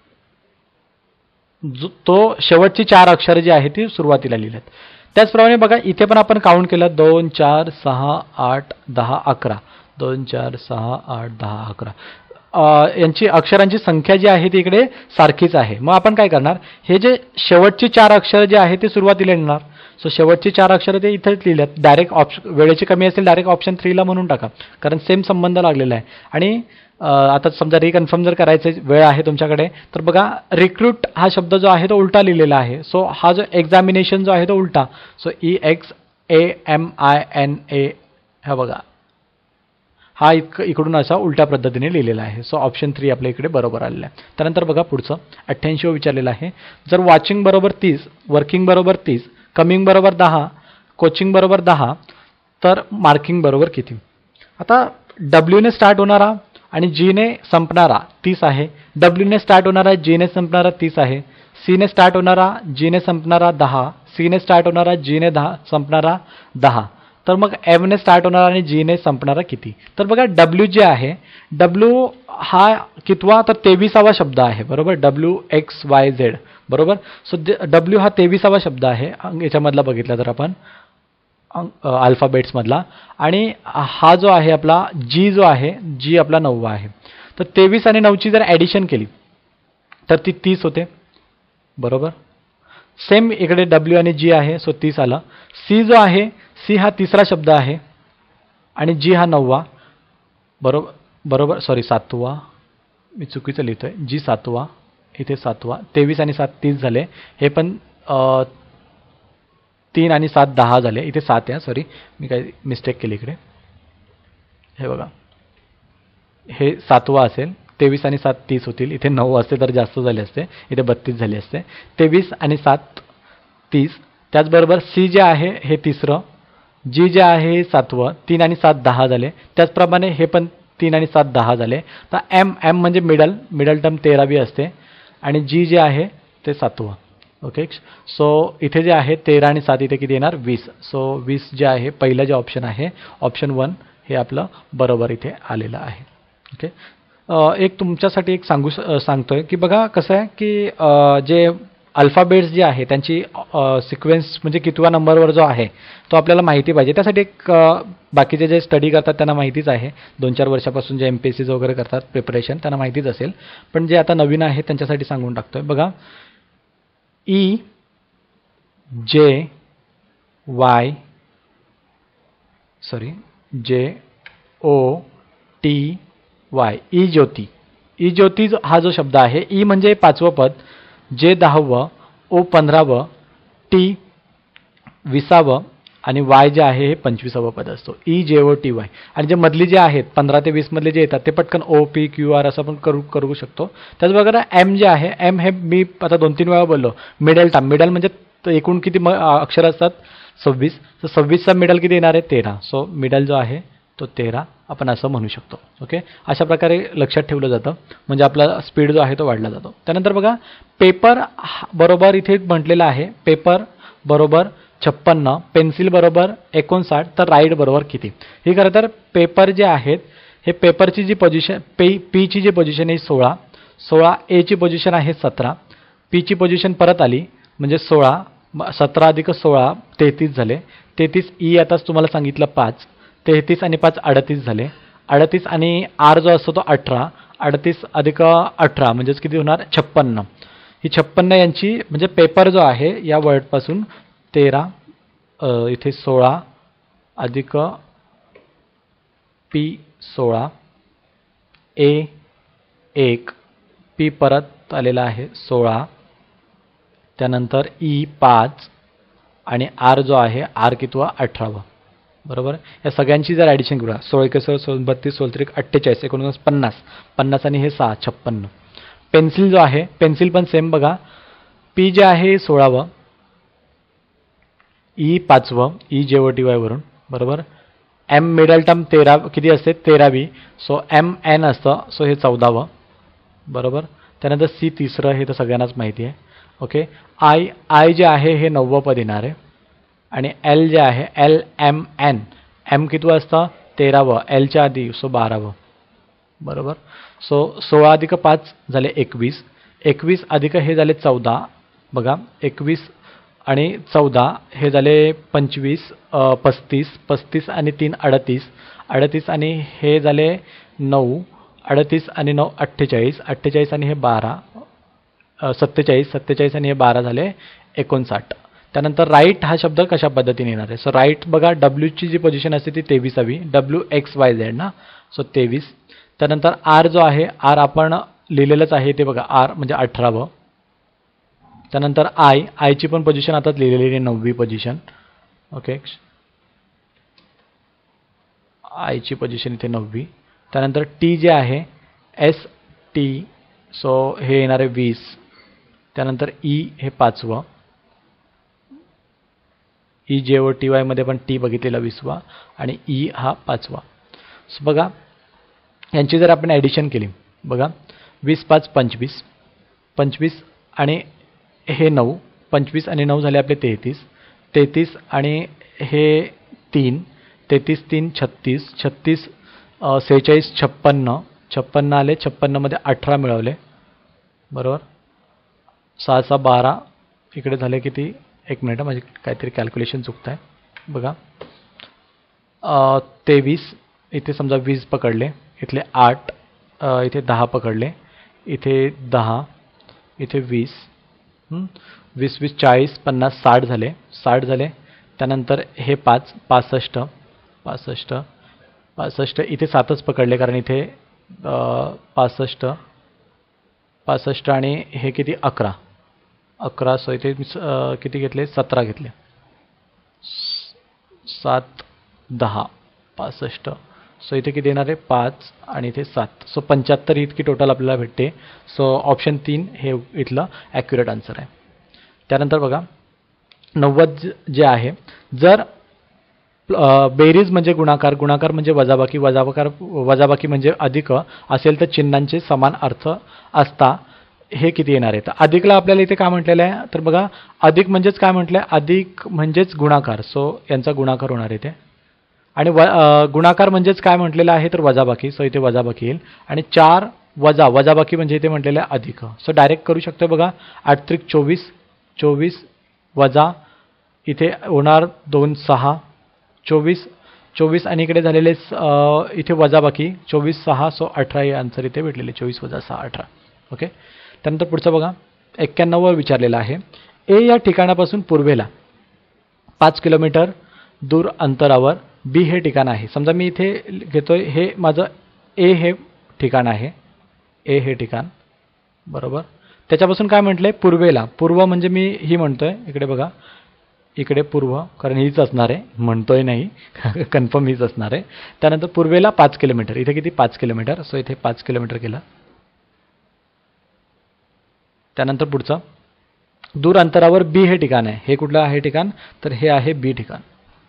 जो तो शेवटची चार अक्षरं जी आहे ती सुरुवातीला लिहिली आहेत. त्याचप्रमाणे बघा इथे पण आपण काउंट केलं दोन चार सहा आठ दहा अकरा, दोन चार सहा आठ दहा अकरा यांची अक्षरांची संख्या जी आहे ती इकडे सारखीच आहे. मग आपण काय करणार, हे जे शेवटची चार अक्षरं जे आहे ते सुरुवातीला लिहिणार. सो शेवटची चार अक्षरं ते इथेच लिहिल्यात. डायरेक्ट ऑप्शन वेळेची कमी असेल डायरेक्ट ऑप्शन थ्रीला म्हणून टाका, कारण सेम संबंध लागलेला आहे. आणि आता समजा रिकन्फर्म जर करायचं वेळ आहे तुमच्याकडे तर बघा रिक्रूट हा शब्द जो आहे तो उलटा लिहिलेला आहे. सो हा जो एक्झामिनेशन जो आहे तो उलटा. So E X A M I N A हा बघा हा इक इकडून असा उलट्या पद्धतीने लिहिलेला आहे. सो ऑप्शन थ्री आपल्या इकडे बरोबर आलेला आहे. त्यानंतर बघा पुढचं अठ्ठ्याऐंशी विचारलेलं आहे जर वॉचिंग बरोबर तीस, वर्किंग बरोबर तीस, कमिंग बरोबर दहा, कोचिंग बरोबर दहा तर मार्किंग बरोबर किती. आता डब्ल्यूने स्टार्ट होणारा आणि जीने संपणारा तीस आहे, डब्ल्यूने स्टार्ट होणारा जीने संपणारा तीस आहे, सीने स्टार्ट होणारा जीने संपणारा दहा, सीने स्टार्ट होणारा जीने दहा संपणारा दहा. तर मग एमने स्टार्ट होणारा आणि जीने संपणारा किती. तर बघा डब्ल्यू जे आहे डब्ल्यू हा कितवा तर तेविसावा शब्द आहे बरोबर. डब्ल्यू एक्स वाय झेड बरोबर. सो डब्ल्यू हा तेविसावा शब्द आहे याच्यामधला बघितला तर आपण अल्फाबेट्समधला. आणि हा जो आहे आपला जी जो आहे जी आपला नववा आहे. तर तेवीस आणि नऊची जर ॲडिशन केली तर ती तीस होते बरोबर. सेम इकडे डब्ल्यू आणि जी आहे सो तीस आला. सी जो आहे सी हा तिसरा शब्द आहे आणि जी हा नववा बरोबर बरोबर सॉरी सातवा, मी चुकीचं लिहितोय. जी सातवा इथे सातवा, तेवीस आणि सात तीस झाले. हे पण तीन आणि सात दहा झाले. इथे सात आहे सॉरी मी काही मिस्टेक केली इकडे. हे बघा हे सातवा असेल, तेवीस आणि सात तीस होतील. इथे नऊ असते तर जास्त झाले असते, इथे बत्तीस झाले असते. तेवीस आणि सात तीस. त्याचबरोबर सी जे आहे हे तिसरं, जी जे आहे हे सातवं, तीन आणि सात दहा झाले. त्याचप्रमाणे हे पण तीन आणि सात दहा झाले. तर एम एम म्हणजे मिडल मिडल टर्म तेरावी असते आणि जी जे आहे ते सातवं. ओके. सो इथे जे आहे तेरा आणि सात इथे किती येणार वीस. सो वीस जे आहे पहिलं जे ऑप्शन आहे ऑप्शन वन हे आपलं बरोबर इथे आलेलं आहे. ओके. एक तुमच्यासाठी एक सांगू सांगतोय की बघा कसं आहे की जे अल्फाबेट्स जे आहे त्यांची सिक्वेन्स म्हणजे कितव्या नंबरवर जो आहे तो आपल्याला माहिती पाहिजे. त्यासाठी एक बाकीचे जे स्टडी करतात त्यांना माहितीच आहे, दोन चार वर्षापासून जे एम पी एस सीज वगैरे करतात प्रिपरेशन त्यांना माहितीच असेल. पण जे आता नवीन आहे त्यांच्यासाठी सांगून टाकतोय. बघा ई जे Y sorry J O T Y E Jyoti. E Jyoti हा जो शब्द आहे, ई म्हणजे पाचवं पद, जे दहावं, ओ पंधरावं, टी विसावं आणि वाय जे आहे हे पंचवीसावं पद असतो. ई जे ओ टी वाय. आणि जे मधली जे आहेत पंधरा ते वीस मधले जे येतात ते पटकन ओ पी क्यू आर असं आपण करू करू शकतो. त्याचबरोबर एम जे आहे, एम हे मी आता दोन तीन वेळा बोललो, मिडल टर्म. मिडल म्हणजे एकूण किती म अक्षर असतात सव्वीस, तर सव्वीसचा मिडल किती येणार आहे तेरा. सो मिडल जो आहे तो तेरा आपण असं म्हणू शकतो. ओके, अशा प्रकारे लक्षात ठेवलं जातं, म्हणजे आपला स्पीड जो आहे तो वाढला जातो. त्यानंतर बघा पेपर बरोबर इथे म्हटलेलं आहे, पेपर बरोबर छप्पन्न, पेन्सिल बरोबर एकोणसाठ, तर राईट बरोबर किती. हे खरं तर पेपर जे आहेत हे पेपरची जी पोझिशन पे पीची जी पोझिशन आहे सोळा, सोळा एची पोझिशन आहे सतरा, पीची पोझिशन परत आली म्हणजे सोळा, सतरा अधिक सोळा तेहतीस झाले, तेहतीस ई आताच तुम्हाला सांगितलं पाच, तेहतीस आणि पाच अडतीस झाले, अडतीस आणि आर जो असतो तो अठरा, अडतीस अधिक अठरा म्हणजेच किती होणार छप्पन्न. ही छप्पन्न यांची म्हणजे पेपर जो आहे या वर्डपासून तेरा इथे सोळा अधिक पी सोळा, ए एक, पी परत आलेला आहे सोळा, त्यानंतर ई पाच आणि आर जो आहे आर कितवा अठरावा. बरोबर, या सगळ्यांची जर ॲडिशन करूया, सोळा एक सोळा सोळा बत्तीस सोळा त्रिक अठ्ठेचाळीस एकोणपन्नास पन्नास, पन्नास आणि हे सहा छप्पन्न. पेन्सिल जो आहे, पेन्सिल पण सेम बघा, पी जे आहे सोळावं, ई पाचवं, ई जे ओ टी वाय वरून. बरोबर, एम मिडल टर्म तेरा किती असते तेरावी, सो एम एन असतं, सो हे चौदावं. बरोबर, त्यानंतर सी तिसरं, हे तर सगळ्यांनाच माहिती आहे. ओके, आय आय जे आहे हे नववं पद येणार आहे आणि एल जे आहे एल एम एन, एम कितवं असतं तेरावं, एलच्या आधी सो बारावं. बरोबर, सो सोळा अधिक पाच झाले एकवीस, एकवीस अधिक हे झाले चौदा. बघा एकवीस आणि चौदा हे झाले पंचवीस, पस्तीस, पस्तीस आणि तीन अडतीस, अडतीस आणि हे झाले नऊ, अडतीस आणि नऊ अठ्ठेचाळीस, अठ्ठेचाळीस आणि हे बारा सत्तेचाळीस, सत्तेचाळीस आणि हे बारा झाले एकोणसाठ. त्यानंतर राईट हा शब्द कशा पद्धतीने येणार आहे. सो राईट बघा, डब्ल्यूची जी पोझिशन असते ती तेविसावी, डब्ल्यू एक्स वाय झेड ना, सो तेवीस. त्यानंतर आर जो आहे आर आपण लिहिलेलंच आहे ते बघा, आर म्हणजे अठरावं. त्यानंतर आय, आयची पण पोझिशन आताच लिहिलेली आहे नववी पोझिशन. ओके, आयची पोझिशन इथे नववी. त्यानंतर टी जे आहे एस टी, सो हे येणार आहे वीस. त्यानंतर ई हे पाचवं, ई जे ओ टी वायमध्ये पण टी बघितलेला विसवा आणि ई हा पाचवा. सो बघा यांची जर आपण ॲडिशन केली, बघा वीस पाच पंचवीस, पंचवीस आणि हे नऊ, पंचवीस आणि नऊ झाले आपले तेहतीस, तेहतीस आणि हे तीन, तेहतीस तीन छत्तीस, छत्तीस सेहेचाळीस छप्पन्न, छप्पन्न आले, छप्पन्नमध्ये अठरा मिळवले. बरोबर, सहा सहा बारा, इकडे झाले किती, एक मिनिट माझी काहीतरी कॅल्क्युलेशन चुकतं आहे. बघा तेवीस, इथे समजा वीस पकडले, इथले आठ, इथे दहा पकडले, इथे दहा, इथे वीस, वीस वीस चाळीस पन्नास साठ झाले, साठ झाले. त्यानंतर हे पाच, पासष्ट, पासष्ट, पासष्ट, इथे सातच पकडले कारण इथे पासष्ट, पासष्ट आणि हे किती अकरा, अकरा, सो इथे किती घेतले सतरा घेतले, सात दहा पासष्ट, सो इथे किती येणार आहे पाच आणि इथे सात, सो पंच्याहत्तर इतकी टोटल आपल्याला भेटते. सो ऑप्शन तीन हे इथलं ॲक्युरेट आन्सर आहे. त्यानंतर बघा नव्वद जे आहे, जर बेरीज म्हणजे गुणाकार, गुणाकार म्हणजे वजाबाकी, वजाबाकार वजाबाकी म्हणजे अधिक असेल तर चिन्हांचे समान अर्थ असता हे किती येणार आहे. तर अधिकला आपल्याला इथे काय म्हटलेलं आहे, तर बघा अधिक म्हणजेच काय म्हटलं आहे, अधिक म्हणजेच गुणाकार, सो यांचा गुणाकार होणार आहे ते. आणि व गुणाकार म्हणजेच काय म्हटलेलं आहे तर वजाबाकी, सो इथे वजाबाकी येईल. आणि चार वजा वजाबाकी म्हणजे इथे म्हटलेलं आहे अधिक, सो डायरेक्ट करू शकतो. बघा आठ त्रिक चोवीस, चोवीस वजा इथे होणार दोन सहा, चोवीस, चोवीस आणि इकडे झालेले इथे वजाबाकी चोवीस सहा, सो अठरा हे आन्सर इथे भेटलेले, चोवीस वजा सहा अठरा. ओके, त्यानंतर पुढचं बघा एक्क्याण्णववर विचारलेलं आहे, ए या ठिकाणापासून पूर्वेला पाच किलोमीटर दूर अंतरावर बी हे ठिकाण आहे. समजा मी इथे घेतोय, हे माझं ए हे ठिकाण आहे, ए हे ठिकाण बरोबर. त्याच्यापासून काय म्हटलंय, पूर्वेला. पूर्व म्हणजे मी ही म्हणतोय, इकडे बघा, इकडे पूर्व, कारण हीच असणार आहे, म्हणतोय नाही कन्फर्म हीच असणार आहे. त्यानंतर पूर्वेला पाच किलोमीटर, इथे किती, पाच किलोमीटर. सो इथे पाच किलोमीटर केलं. त्यानंतर पुढचं दूर अंतरावर बी हे ठिकाण आहे. हे कुठलं आहे ठिकाण, तर हे आहे बी ठिकाण.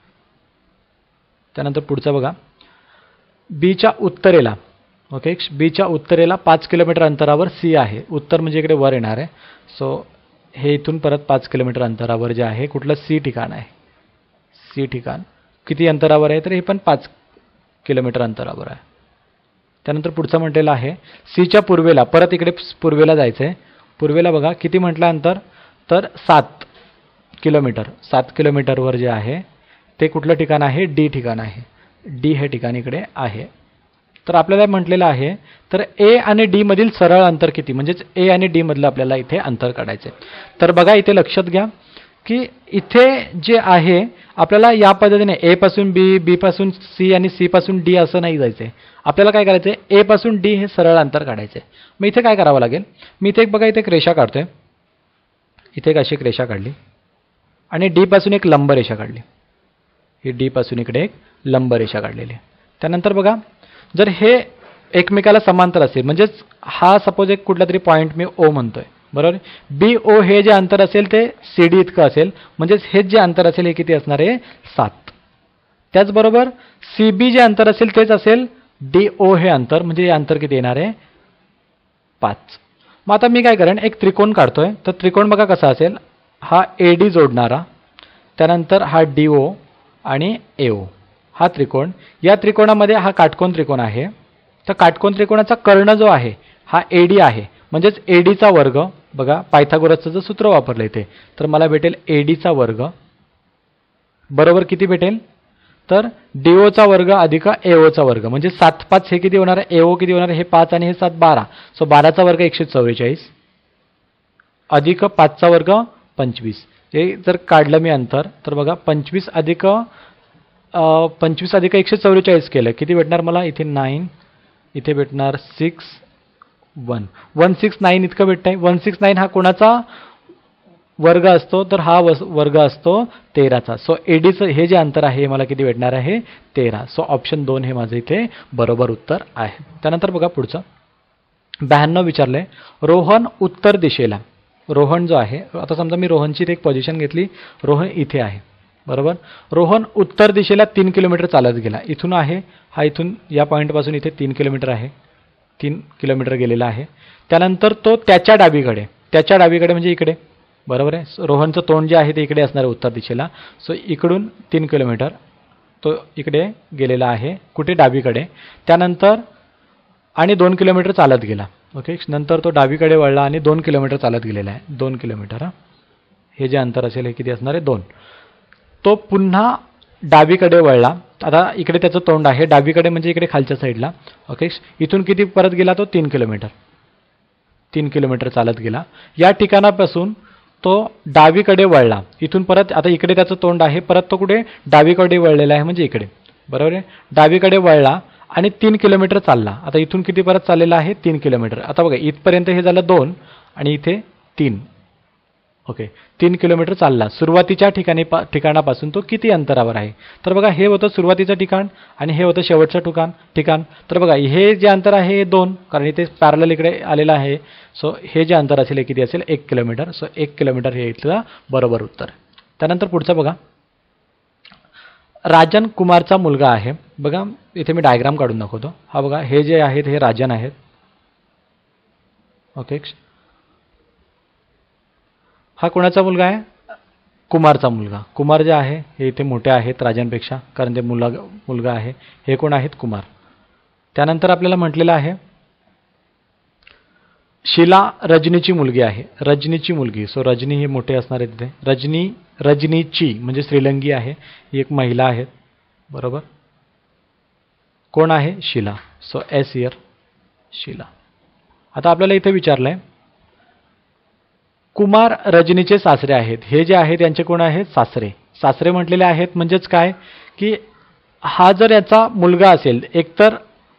त्यानंतर पुढचं बघा, बीच्या उत्तरेला, ओके, बीच्या उत्तरेला पाच किलोमीटर अंतरावर सी आहे. उत्तर म्हणजे इकडे वर येणार आहे. सो हे इथून परत पाच किलोमीटर अंतरावर जे आहे कुठलं सी ठिकाण आहे. सी ठिकाण किती अंतरावर आहे, तर हे पण पाच किलोमीटर अंतरावर आहे. त्यानंतर पुढचं म्हटलेलं आहे सीच्या पूर्वेला, परत इकडे पूर्वेला जायचं आहे. पूर्वेला बघा किती म्हटलं अंतर, तर सात किलोमीटर. सात किलोमीटरवर जे आहे ते कुठलं ठिकाण आहे, डी ठिकाण आहे. डी हे ठिकाण इकडे आहे. तर आपल्याला म्हटलेलं आहे, तर ए आणि डी मधील सरळ अंतर किती, म्हणजेच ए आणि डी मधलं आपल्याला इथे अंतर काढायचं आहे. तर बघा इथे लक्षात घ्या की इथे जे आहे आपल्याला या पद्धतीने ए पासून बी, बी पासून सी आणि सी पासून डी असं नाही जायचं आहे. आपल्याला काय करायचं आहे, ए पासून डी हे सरळ अंतर काढायचं आहे. मग इथे काय करावं लागेल, मी इथे एक बघा इथे एक रेषा काढतोय, इथे एक अशी एक रेषा काढली आणि डी पासून एक लंब रेषा काढली. ही डी पासून इकडे एक लंब रेषा काढलेली आहे. त्यानंतर बघा, जर हे एकमेकाला समांतर असेल, म्हणजेच हा सपोज एक कुठला तरी पॉईंट मी ओ म्हणतोय बरोबर. बी ओ हे जे अंतर असेल ते सी डी इतकं असेल, म्हणजेच हे जे अंतर असेल हे किती असणार आहे, सात. त्याचबरोबर सी बी जे अंतर असेल तेच असेल डी ओ हे अंतर, म्हणजे हे अंतर किती येणार आहे, पाच. मग आता मी काय करेन, एक त्रिकोण काढतोय. तर त्रिकोण बघा कसा असेल, हा ए डी जोडणारा, त्यानंतर हा डी ओ आणि ए ओ हा त्रिकोण. या त्रिकोणामध्ये हा काटकोन त्रिकोण आहे. तर काटकोन त्रिकोणाचा कर्ण जो आहे हा ए डी आहे, म्हणजेच ए डीचा वर्ग. बघा पायथागोरसचं जर सूत्र वापरलं इथे, तर मला भेटेल ए डीचा वर्ग बरोबर किती भेटेल, तर डी ओचा वर्ग अधिक ए ओचा वर्ग, म्हणजे सात पाच हे किती होणार आहे, ए ओ किती होणार आहे, हे पाच आणि हे सात बारा. सो बाराचा वर्ग एकशे चव्वेचाळीस अधिक पाचचा वर्ग पंचवीस. हे जर काढलं मी अंतर, तर बघा पंचवीस अधिक पंचवीस अधिक एकशे चव्वेचाळीस केलं किती भेटणार मला, इथे नाईन, इथे भेटणार six one one six nine इतकं भेटतंय. वन सिक्स नाईन हा कोणाचा वर्ग असतो, तर हा वर्ग असतो तेराचा. सो एडीचं हे जे अंतर आहे हे मला किती भेटणार आहे, तेरा. सो ऑप्शन दोन हे माझं इथे बरोबर उत्तर आहे. त्यानंतर बघा पुढचं ब्याण्णव विचारलंय, रोहन उत्तर दिशेला. रोहन जो आहे, आता समजा मी रोहनची एक पोझिशन घेतली, रोहन इथे आहे बरोबर. रोहन उत्तर दिशेला तीन किलोमीटर चालत गेला. इथून आहे हा, इथून या पॉईंटपासून इथे तीन किलोमीटर आहे, तीन किलोमीटर गेलेला आहे. त्यानंतर तो त्याच्या डावीकडे, त्याच्या डावीकडे म्हणजे इकडे बरोबर आहे. रोहनचं तोंड जे आहे ते इकडे असणार आहे उत्तर दिशेला. सो इकडून तीन किलोमीटर तो इकडे गेलेला आहे, कुठे, डावीकडे. त्यानंतर आणि दोन किलोमीटर चालत गेला. ओके, नंतर तो डावीकडे वळला आणि दोन किलोमीटर चालत गेलेला आहे. दोन किलोमीटर हे जे अंतर असेल हे किती असणार आहे, दोन. तो पुन्हा डावीकडे वळला. आता इकडे त्याचं तोंड आहे, डावीकडे म्हणजे इकडे खालच्या साईडला. ओके, इथून किती परत गेला तो, तीन किलोमीटर तीन किलोमीटर चालत गेला. या ठिकाणापासून तो डावीकडे वळला. इथून परत आता इकडे त्याचं तोंड आहे, परत तो कुठे डावीकडे वळलेला आहे, म्हणजे इकडे बरोबर आहे. डावीकडे वळला आणि तीन किलोमीटर चालला. आता इथून किती परत चाललेला आहे, तीन किलोमीटर. आता बघा इथपर्यंत हे झालं दोन आणि इथे तीन. ओके, तीन किलोमीटर चालला. सुरुवातीच्या ठिकाणी ठिकाणापासून तो किती अंतरावर आहे, तर बघा हे होतं सुरुवातीचं ठिकाण आणि हे होतं शेवटचं ठिकाण ठिकाण तर बघा हे जे अंतर आहे हे दोन, कारण इथे पॅरलल इकडे आलेलं आहे. सो हे जे अंतर असेल हे किती असेल, एक किलोमीटर. सो एक किलोमीटर हे इथलं बरोबर उत्तर. त्यानंतर पुढचं बघा, राजन कुमारचा मुलगा आहे. बघा इथे मी डायग्राम काढून दाखवतो. हा बघा हे जे आहेत हे राजन आहेत. ओके, हा कोणाचा मुलगा आहे, कुमारचा मुलगा. कुमार जे आहे हे इथे मोठे आहेत राजांपेक्षा, कारण ते मुलगा मुलगा आहे. हे कोण आहेत, कुमार. त्यानंतर आपल्याला म्हटलेलं आहे शीला रजनीची मुलगी आहे. रजनीची मुलगी. सो रजनी हे मोठे असणार आहे तिथे. रजनी रजनीची म्हणजे स्त्रीलिंगी आहे, ही एक महिला आहे बरोबर. कोण आहे, Sheela. So S year Sheela. आता आपल्याला इथे विचारलंय कुमार रजनीचे सासरे आहेत. हे जे आहेत यांचे कोण आहेत? सासरे. सासरे म्हटलेले आहेत म्हणजेच काय की हा जर याचा मुलगा असेल, एकतर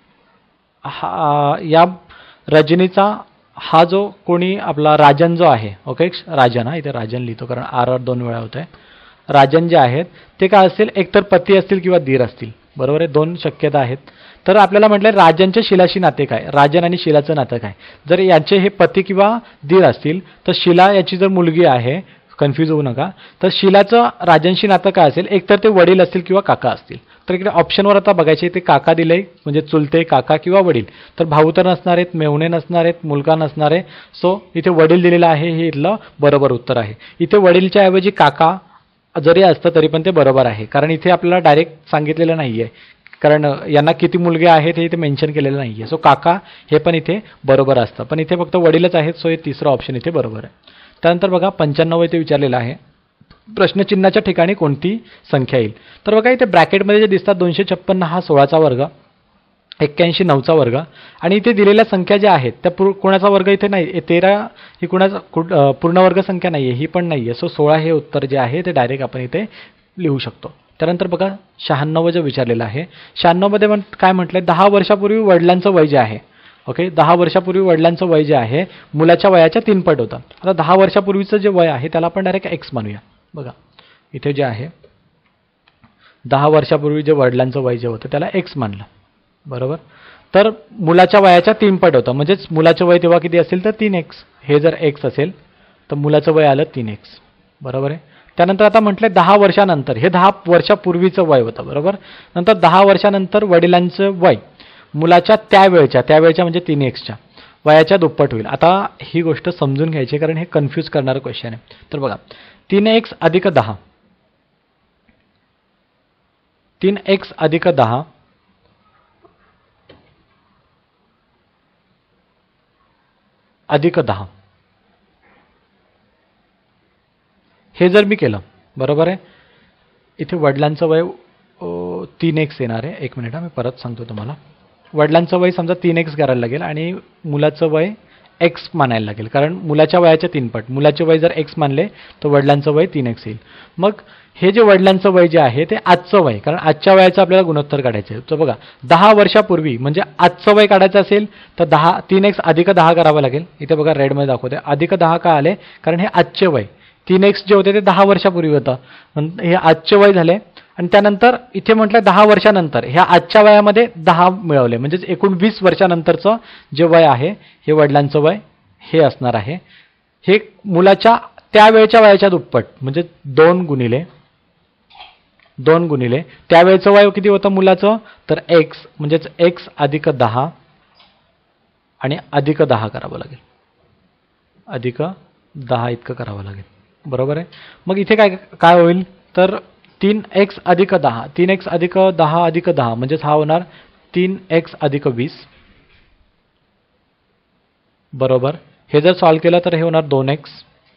हा या रजनीचा हा जो कोणी आपला राजन जो आहे, ओके राजन, हा इथे राजन लिहितो कारण आर आर दोन वेळा होत आहे. राजन जे आहेत ते काय असतील? एकतर पती असतील किंवा दीर असतील. बरोबर आहे, दोन शक्यता आहेत. तर आपल्याला म्हटलं राजनच्या शिलाशी नाते काय? राजन आणि शिलाचं नातं काय? जर यांचे हे पती किंवा दीर असतील तर शिला याची जर मुलगी आहे, कन्फ्यूज होऊ नका, तर शिलाचं राजनशी नातं काय असेल? एकतर ते वडील असतील किंवा काका असतील. तर इकडे ऑप्शनवर आता बघायचे, ते काका दिले म्हणजे चुलते काका किंवा वडील. तर भाऊ तर नसणार आहेत, मेवणे नसणार आहेत, मुलगा नसणार आहे. सो इथे वडील दिलेला आहे, हे इथलं बरोबर उत्तर आहे. इथे वडीलच्या ऐवजी काका जरी असतं तरी पण ते बरोबर आहे, कारण इथे आपल्याला डायरेक्ट सांगितलेलं नाही आहे, कारण यांना किती मुलगे आहेत हे इथे मेन्शन केलेलं नाही आहे. सो काका हे पण इथे बरोबर असतं, पण इथे फक्त वडीलच आहेत. सो हे तिसरं ऑप्शन इथे बरोबर आहे. त्यानंतर बघा पंच्याण्णव इथे विचारलेलं आहे, प्रश्नचिन्हाच्या ठिकाणी कोणती संख्या येईल? तर बघा इथे ब्रॅकेटमध्ये जे दिसतात दोनशे छप्पन्न हा सोळाचा वर्ग, एक्क्याऐंशी नऊचा वर्ग, आणि इथे दिलेल्या संख्या ज्या आहेत त्या पूर कोणाचा वर्ग इथे नाही. तेरा ही कोणाचा पूर्ण वर्ग संख्या नाही आहे, ही पण नाही आहे. सो सोळा हे उत्तर जे आहे ते डायरेक्ट आपण इथे लिहू शकतो. त्यानंतर बघा शहाण्णव जो विचारलेला आहे, शहाण्णवमध्ये पण काय म्हटलंय? दहा वर्षापूर्वी वडिलांचं वय जे आहे, ओके दहा वर्षापूर्वी वडिलांचं वय जे आहे मुलाच्या वयाच्या तीन पट होतं. आता दहा वर्षापूर्वीचं जे वय आहे त्याला आपण डायरेक्ट एक्स मानूया. बघा इथे जे आहे दहा वर्षापूर्वी जे वडिलांचं वय जे होतं त्याला एक्स मानलं, बरोबर. तर मुलाच्या वयाच्या तीन पट होतं, म्हणजेच मुलाचं वय तेव्हा किती असेल तर तीन एक्स. हे जर एक्स असेल तर मुलाचं वय आलं तीन एक्स, बरोबर आहे. त्यानंतर आता म्हटलं दहा वर्षानंतर, हे दहा वर्षापूर्वीचं वय होतं, बरोबर. नंतर दहा वर्षानंतर वडिलांचं वय मुलाच्या त्यावेळच्या त्यावेळच्या म्हणजे तीन एक्सच्या वयाच्या दुप्पट होईल. आता ही गोष्ट समजून घ्यायची कारण हे कन्फ्यूज करणारं क्वेश्चन आहे. तर बघा तीन एक्स अधिक दहा, तीन एक्स अधिक दहा अधिक दहा हे जर मी केलं, बरोबर आहे. इथे वडिलांचं वय तीन एक्स येणार आहे. एक मिनिट, मी परत सांगतो तुम्हाला. वडिलांचं वय समजा तीन एक्स करायला लागेल आणि मुलाचं वय एक्स मानायला लागेल, कारण मुलाच्या वयाच्या तीन पट. मुलाचे वय जर एक्स मानले तर वडिलांचं वय तीन एक्स येईल. मग हे जे वडिलांचं वय जे आहे ते आजचं वय, कारण आजच्या वयाचं आपल्याला गुणोत्तर काढायचं आहे. तर बघा दहा वर्षापूर्वी म्हणजे आजचं वय काढायचं असेल तर दहा तीन एक्स अधिक दहा करावं लागेल. इथे बघा रेडमध्ये दाखवते अधिक दहा का आले, कारण हे आजचे वय तीन एक्स जे होते ते दहा वर्षापूर्वी होतं, हे आजचे वय झाले. आणि त्यानंतर इथे म्हटलं दहा वर्षानंतर ह्या आजच्या वयामध्ये दहा मिळवले, म्हणजेच एकूण वीस वर्षानंतरचं जे वय आहे हे वडिलांचं वय हे असणार आहे. हे मुलाच्या त्यावेळच्या वयाच्या दुप्पट, म्हणजे दोन गुणिले दोन गुणिले त्यावेळचं वय किती होतं मुलाचं, तर एक्स, म्हणजेच एक्स अधिक दहा आणि अधिक दहा करावं लागेल, अधिक दहा इतकं करावं लागेल, बरोबर आहे. मग इथे काय काय होईल तर तीन एक्स अधिक दहा, तीन एक्स अधिक दहा अधिक दहा म्हणजेच हा होणार तीन एक्स अधिक वीस, बरोबर. हे जर सॉल्व केलं तर हे होणार दोन एक्स,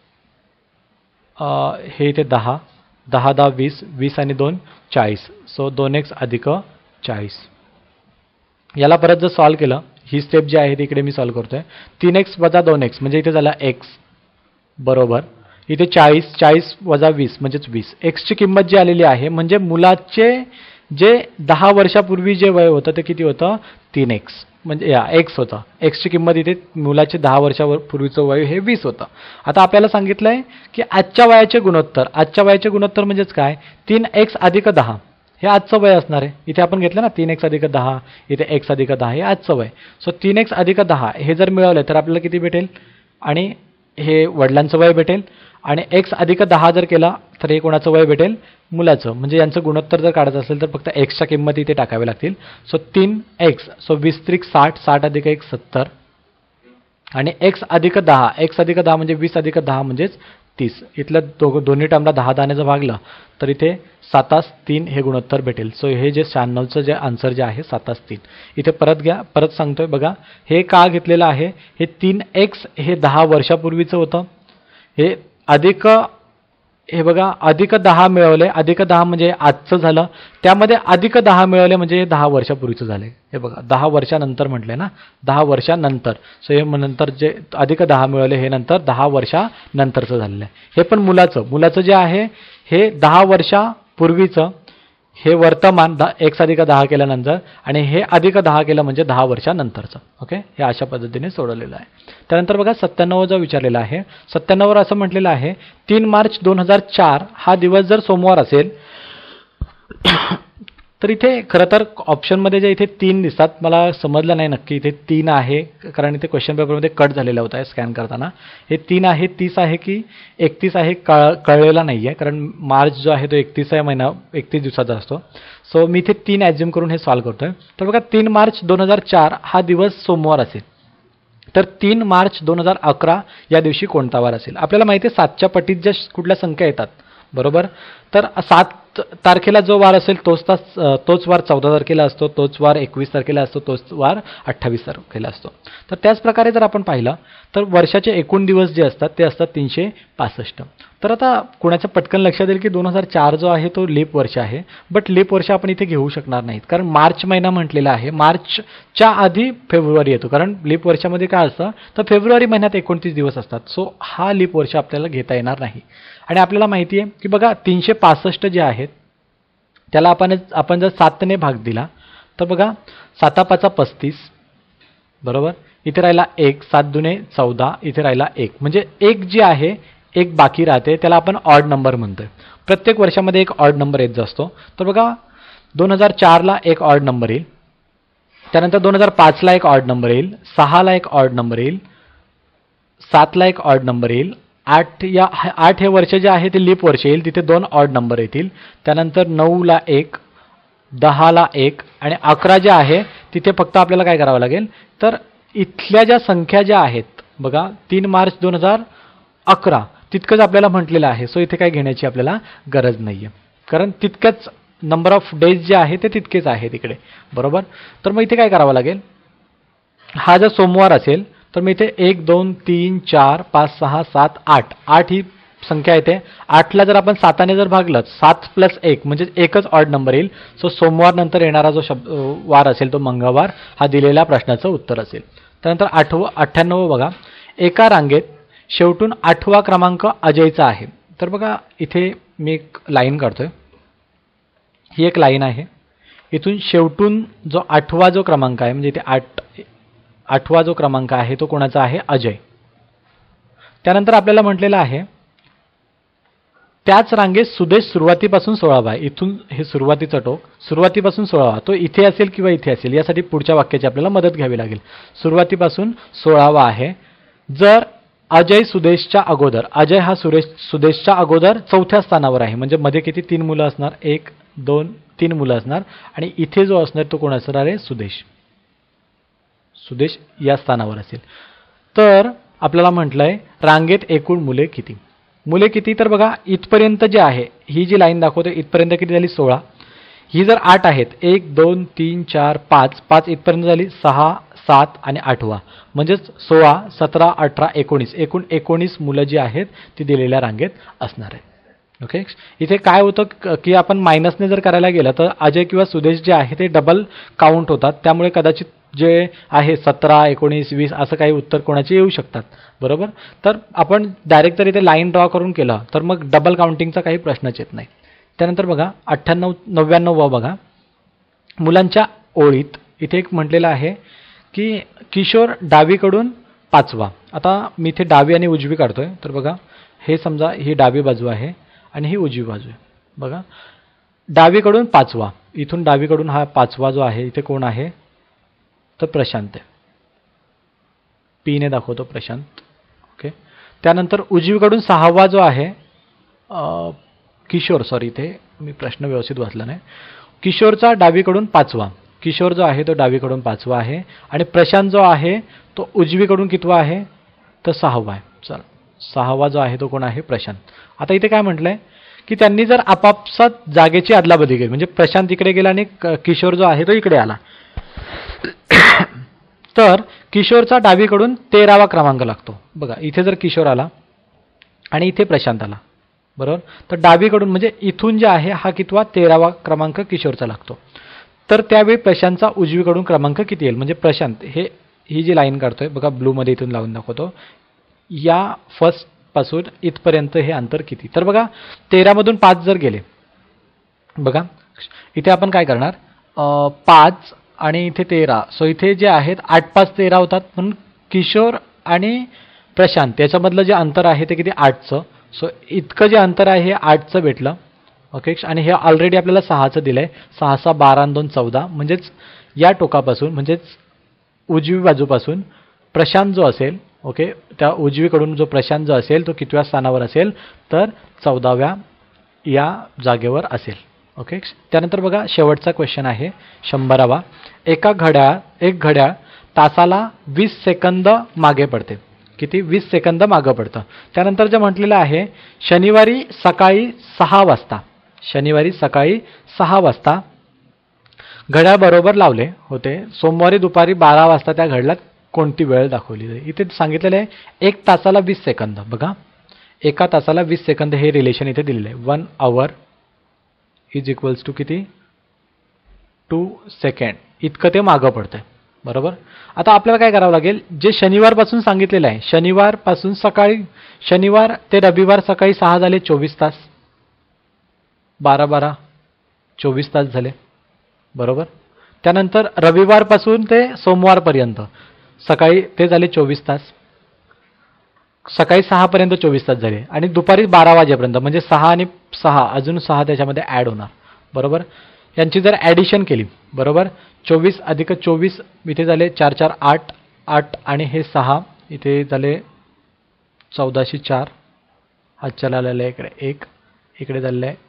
हे इथे दहा, दहा दहा वीस, वीस आणि दोन चाळीस. सो दोन एक्स अधिक चाळीस. याला परत जर सॉल्व केलं, ही स्टेप जी आहे ती इकडे मी सॉल्व करतोय. तीन एक्स वजा दोन एक्स म्हणजे इथे झाला एक्स, बरोबर. इथे चाळीस, चाळीस वजा वीस म्हणजेच वीस. एक्सची किंमत जी आलेली आहे म्हणजे मुलाचे जे दहा वर्षापूर्वी जे वय होतं ते किती होतं, तीन एक्स, म्हणजे या एक्स होतं. एक्सची किंमत इथे मुलाचे दहा वर्षापूर्वीचं वय हे वीस होतं. आता आपल्याला सांगितलंय की आजच्या वयाचे गुणोत्तर, आजच्या वयाचे गुणोत्तर म्हणजेच काय, तीन एक्स अधिक दहा हे आजचं वय असणार आहे. इथे आपण घेतलं ना तीन एक्स अधिक दहा, इथे एक्स अधिक दहा हे आजचं वय. सो तीन एक्स अधिक दहा हे जर मिळवलं तर आपल्याला किती भेटेल, आणि हे वडिलांचं वय भेटेल. आणि एक्स अधिक दहा जर केला तर हे कोणाचं वय भेटेल, मुलाचं. म्हणजे यांचं गुणोत्तर जर काढायचं असेल तर फक्त एक्सच्या किंमत इथे टाकाव्या लागतील. सो तीन एक्स, सो वीस त्रिक साठ, साठ अधिक एक सत्तर, आणि एक्स अधिक दहा, एक्स अधिक दहा म्हणजे वीस अधिक दहा म्हणजेच तीस. इथल्या दोघं दोन्ही टर्मला दहा दहाने भागलं तर इथे सातास तीन हे गुणोत्तर भेटेल. सो हे जे शहाण्णवचं जे आन्सर जे आहे सातास तीन. इथे परत घ्या, परत सांगतोय बघा हे का घेतलेलं आहे, हे तीन एक्स हे दहा वर्षापूर्वीचं होतं, हे अधिक हे बघा अधिक दहा मिळवले, अधिक दहा म्हणजे आजचं झालं, त्यामध्ये अधिक दहा मिळवले म्हणजे दहा वर्षापूर्वीचं झाले. हे बघा दहा वर्षानंतर म्हटलंय ना, दहा वर्षानंतर. सो हे नंतर जे अधिक दहा मिळवले हे नंतर दहा वर्षानंतरचं झालेलं आहे. हे पण मुलाचं मुलाचं जे आहे हे दहा वर्षापूर्वीचं, हे वर्तमान द एक्स अधिक दहा केल्यानंतर, आणि हे अधिक दहा केलं म्हणजे दहा वर्षानंतरचं. ओके, हे अशा पद्धतीने सोडवलेलं आहे. त्यानंतर बघा सत्त्याण्णव जो विचारलेला आहे, सत्त्याण्णववर असं म्हटलेलं आहे तीन मार्च दोन हजार चार हा दिवस जर सोमवार असेल तर इथे खरं तर ऑप्शनमध्ये जे इथे तीन दिसतात, मला समजलं नाही नक्की इथे तीन आहे, कारण इथे क्वेश्चन पेपरमध्ये कट झालेला होता स्कॅन करताना. हे तीन आहे, तीस आहे की एकतीस आहे कळ कळलेला नाही आहे, कारण मार्च जो आहे तो एकतीस आहे महिना एकतीस दिवसाचा असतो. सो मी इथे तीन ॲझ्युम करून हे सॉल्व्ह करतोय. तर बघा तीन मार्च दोन हजार चार हा दिवस सोमवार असेल, तर तीन मार्च दोन हजार अकरा या दिवशी कोणता वार असेल? आपल्याला माहिती आहे सातच्या पटीत ज्या कुठल्या संख्या येतात, बरोबर. तर सात तारखेला जो वार असेल तोच तास तोच वार चौदा तारखेला असतो, तोच वार एकवीस तारखेला असतो, तोच वार अठ्ठावीस तारखेला असतो. तर त्याच प्रकारे जर आपण पाहिलं तर वर्षाचे एकूण दिवस जे असतात ते असतात तीनशे पासष्ट. तर आता कुणाच्या पटकन लक्षात येईल की दोन हजार चार जो आहे तो लीप वर्ष आहे, बट लीप वर्ष आपण इथे घेऊ शकणार नाहीत, कारण मार्च महिना म्हटलेला आहे. मार्चच्या आधी फेब्रुवारी येतो, कारण लीप वर्षामध्ये काय असतं तर फेब्रुवारी महिन्यात एकोणतीस दिवस असतात. सो हा लीप वर्ष आपल्याला घेता येणार नाही. आणि आपल्याला माहिती आहे की बघा तीनशे पासष्ट जे आहेत त्याला आपण आपण जर सातने भाग दिला तर बघा साता पाचा पस्तीस, बरोबर. इथे राहिला एक, सात दुने चौदा, इथे राहिला एक, म्हणजे एक जे आहे एक बाकी राहते, त्याला आपण ऑड नंबर म्हणतोय. प्रत्येक वर्षामध्ये एक ऑड नंबर येत असतो. तर बघा दोन हजार चारला एक ऑड नंबर येईल, त्यानंतर दोन हजार पाचला एक ऑड नंबर येईल, सहाला एक ऑड नंबर येईल, सातला एक ऑड नंबर येईल, आठ या आठ हे वर्ष जे आहे ते लीप वर्ष येईल, तिथे दोन ऑड नंबर येतील. त्यानंतर नऊला एक, दहाला एक, आणि अकरा जे आहे तिथे फक्त आपल्याला काय करावं लागेल तर इथल्या ज्या संख्या ज्या आहेत बघा तीन मार्च दोन हजार अकरा तितकंच आपल्याला म्हटलेलं आहे. सो इथे काय घेण्याची आपल्याला गरज नाही आहे, कारण तितकंच नंबर ऑफ डेज जे आहे ते तितकेच आहे तिकडे, बरोबर. तर मग इथे काय करावं लागेल, हा जर सोमवार असेल तर मी इथे एक दोन तीन चार पाच सहा सात आठ आठ ही संख्या येते. आठला जर आपण साताने जर भागलं, सात प्लस एक म्हणजे एकच ऑड नंबर येईल. सो सोमवार नंतर येणारा जो शब्द वार असेल तो मंगळवार हा दिलेल्या प्रश्नाचं उत्तर असेल. त्यानंतर आठवं अठ्ठ्याण्णव बघा, एका रांगेत शेवटून आठवा क्रमांक अजयचा आहे. तर बघा इथे मी एक लाईन काढतोय, ही एक लाईन आहे. इथून शेवटून जो आठवा जो क्रमांक आहे म्हणजे इथे आठ आठवा जो क्रमांक आहे तो कोणाचा आहे, अजय. त्यानंतर आपल्याला म्हटलेलं आहे त्याच रांगेत सुदेश सुरुवातीपासून सोळावा आहे. इथून हे सुरुवातीचं टोक सुरुवातीपासून सोळावा, तो इथे असेल किंवा इथे असेल, यासाठी पुढच्या वाक्याची आपल्याला मदत घ्यावी लागेल. सुरुवातीपासून सोळावा आहे. जर अजय सुदेशच्या अगोदर, अजय हा सुरेश सुदेशच्या अगोदर चौथ्या स्थानावर आहे, म्हणजे मध्ये किती तीन मुलं असणार, एक दोन तीन मुलं असणार, आणि इथे जो असणार तो कोण असणार आहे, सुदेश. सुदेश या स्थानावर असेल. तर आपल्याला म्हटलंय रांगेत एकूण मुले किती, मुले किती, तर बघा इथपर्यंत जे आहे ही जी लाईन दाखवते इथपर्यंत किती झाली, सोळा. ही जर आठ आहेत, एक दोन तीन चार पाच, पाच इथपर्यंत झाली, सहा सात आणि आठवा म्हणजेच सोळा सतरा अठरा एकोणीस, एकूण एकोणीस मुलं जी आहेत ती दिलेल्या रांगेत असणार आहेत. ओके, इथे काय होतं की आपण मायनसने जर करायला गेलं तर अजय किंवा सुदेश जे आहे ते डबल काउंट होतात, त्यामुळे कदाचित जे आहे सतरा एकोणीस वीस असं काही उत्तर कोणाचे येऊ शकतात, बरोबर. तर आपण डायरेक्ट जर इथे लाईन ड्रॉ करून केलं तर मग डबल काउंटिंगचा काही प्रश्नच येत नाही. त्यानंतर बघा अठ्ठ्याण्णव नव्याण्णव बघा, मुलांच्या ओळीत इथे एक म्हटलेलं आहे की किशोर डावीकडून पाचवा. आता मी इथे डावी आणि उजवी काढतोय, तर बघा हे समजा ही डावी बाजू आहे आणि ही उजवी बाजू आहे. बघा डावीकडून पाचवा, इथून डावीकडून हा पाचवा जो आहे इथे कोण आहे तर प्रशांत आहे, पीने दाखवतो प्रशांत. ओके, त्यानंतर उजवीकडून सहावा जो आहे किशोर, सॉरी इथे मी प्रश्न व्यवस्थित वाचला नाही, किशोरचा डावीकडून पाचवा, किशोर जो आहे तो डावीकडून पाचवा आहे, आणि प्रशांत जो आहे तो उजवीकडून कितवा आहे तर सहावा आहे. चल सहावा जो आहे तो कोण आहे, प्रशांत. आता इथे काय म्हटलंय की त्यांनी जर आपापसात जागेची अदलाबदली केली, म्हणजे प्रशांत इकडे गेला आणि किशोर जो आहे तो इकडे आला, तर किशोरचा डावीकडून तेरावा क्रमांक लागतो. बघा इथे जर किशोर आला आणि इथे प्रशांत आला, बरोबर. तर डावीकडून म्हणजे इथून जे आहे हा कितवा तेरावा क्रमांक किशोरचा लागतो. तर त्यावेळी प्रशांतचा उजवीकडून क्रमांक किती येईल म्हणजे प्रशांत हे ही जी लाईन काढतोय बघा ब्लूमध्ये इथून लावून दाखवतो, या फर्स्ट पासून इथपर्यंत हे अंतर किती. तर बघा तेरामधून पाच जर गेले बघा इथे आपण काय करणार पाच आणि इथे तेरा, सो इथे जे आहेत आठ पाच तेरा होतात, म्हणून किशोर आणि प्रशांत याच्यामधलं जे अंतर आहे ते किती आठचं. सो इतकं जे अंतर आहे हे आठचं भेटलं. ओके. आणि हे ऑलरेडी आपल्याला सहाचं दिलं आहे, सहा सहा बारा आणि दोन चौदा, म्हणजेच या टोकापासून म्हणजेच उजवी बाजूपासून प्रशांत जो असेल ओके त्या उजवीकडून जो प्रशांत जो असेल तो कितव्या स्थानावर असेल तर चौदाव्या या जागेवर असेल. ओके. त्यानंतर बघा शेवटचा क्वेश्चन आहे शंभरावा. एका घड्याळ एक घड्याळ तासाला वीस सेकंद मागे पडते. किती वीस सेकंद मागे पडतं. त्यानंतर जे म्हटलेलं आहे शनिवारी सकाळी सहा वाजता शनिवारी सकाळी सहा वाजता घड्याळ बरोबर लावले होते, सोमवारी दुपारी बारा वाजता त्या घड्याळात कोणती वेळ दाखवली जाईल. इथे सांगितलेलं आहे एक तासाला वीस सेकंद. बघा एका तासाला वीस सेकंद हे रिलेशन इथे दिलेलं आहे. One hour is equals to किती टू सेकंड इतकं ते मागं पडतंय. बरोबर. आता आपल्याला काय करावं लागेल, जे शनिवारपासून सांगितलेलं आहे शनिवारपासून सकाळी शनिवार ते रविवार सकाळी सहा झाले चोवीस तास, बारा बारा चोवीस तास झाले. बरोबर. त्यानंतर रविवारपासून ते सोमवारपर्यंत सकाळी ते झाले चोवीस तास, सकाळी सहापर्यंत चोवीस तास झाले आणि दुपारी बारा वाजेपर्यंत म्हणजे सहा आणि सहा अजून सहा त्याच्यामध्ये ॲड होणार. बरोबर. यांची जर ॲडिशन केली बरोबर चोवीस अधिक चोवीस इथे झाले चार चार आठ आठ आणि हे सहा इथे झाले चौदाशे चार, हा चलालेला इकडे एक इकडे झालेलं आहे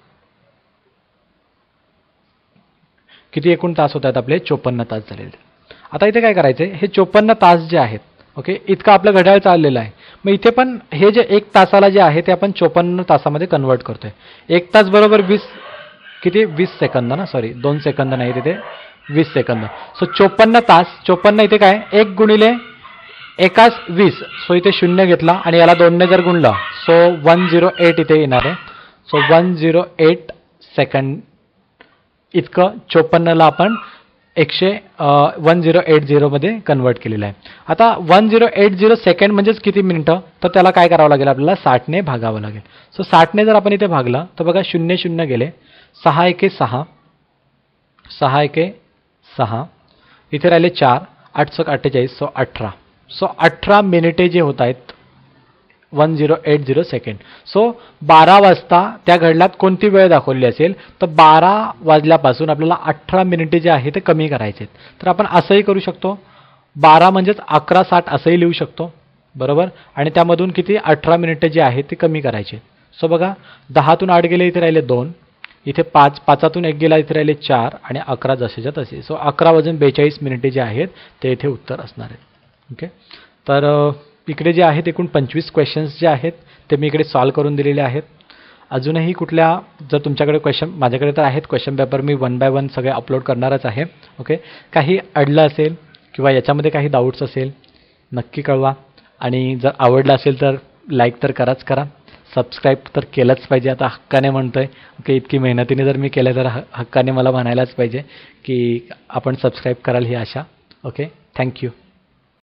किती एकूण तास होत आहेत आपले चोपन्न तास झालेले. आता इथे काय करायचं हे चोपन्न तास जे आहेत ओके इतकं आपलं घड्याळ चाललेलं आहे. मग इथे पण हे जे एक तासाला जे आहे ते आपण चोपन्न तासामध्ये कन्वर्ट करतोय. एक तास बरोबर वीस किती वीस सेकंद ना सॉरी दोन सेकंद नाही तिथे वीस सेकंद. सो चोपन्न तास चोपन्न इथे काय एक गुणिले एकाच वीस, सो इथे शून्य घेतला आणि याला दोनने जर गुणलं सो वन झिरो एट इथे येणार आहे. So one zero eight second इतकं चोपन्नला आपण एकशे वन झिरो एट झिरोमध्ये कन्वर्ट केलेलं आहे. आता one zero eight zero second म्हणजेच किती मिनिटं, तर त्याला काय करावं लागेल आपल्याला साठने भागावं लागेल. सो साठने जर आपण इथे भागलं तर बघा शून्य शून्य गेले, सहा एके सहा, सहा एके सहा, इथे राहिले चार, आठ सक अठ्ठेचाळीस, सो अठरा. सो अठरा मिनिटे जे होत आहेत one zero eight zero second. So बारा वाजता त्या घड्याळात कोणती वेळ दाखवली असेल तर बारा वाजल्यापासून आपल्याला अठरा मिनिटे जे आहे ते कमी करायचे. तर आपण असंही करू शकतो, बारा म्हणजेच अकरा साठ असंही लिहू शकतो. बरोबर. आणि त्यामधून किती अठरा मिनिटे जे आहेत ते कमी करायचे. सो बघा दहातून आठ गेले इथे राहिले दोन, इथे पाच, पाचातून एक गेला इथे राहिले चार आणि अकरा जसेच्या तसे. सो अकरा वाजून बेचाळीस मिनिटे जे आहेत ते इथे उत्तर असणार आहेत. ओके. तर इकडे जे आहेत एकूण पंचवीस क्वेश्चन्स जे आहेत ते मी इकडे सॉल्व करून दिलेले आहेत. अजूनही कुठल्या जर तुमच्याकडे क्वेश्चन, माझ्याकडे तर आहेत क्वेश्चन पेपर, मी वन बाय वन सगळे अपलोड करणारच आहे. ओके. काही अडलं असेल किंवा याच्यामध्ये काही डाऊट्स असेल नक्की कळवा आणि जर आवडलं असेल तर लाईक तर कराच करा, सबस्क्राईब तर केलंच पाहिजे. आता हक्काने म्हणतोय ओके, इतकी मेहनतीने जर मी केलं तर हक्काने मला म्हणायलाच पाहिजे की आपण सबस्क्राईब कराल ही आशा. ओके. थँक्यू.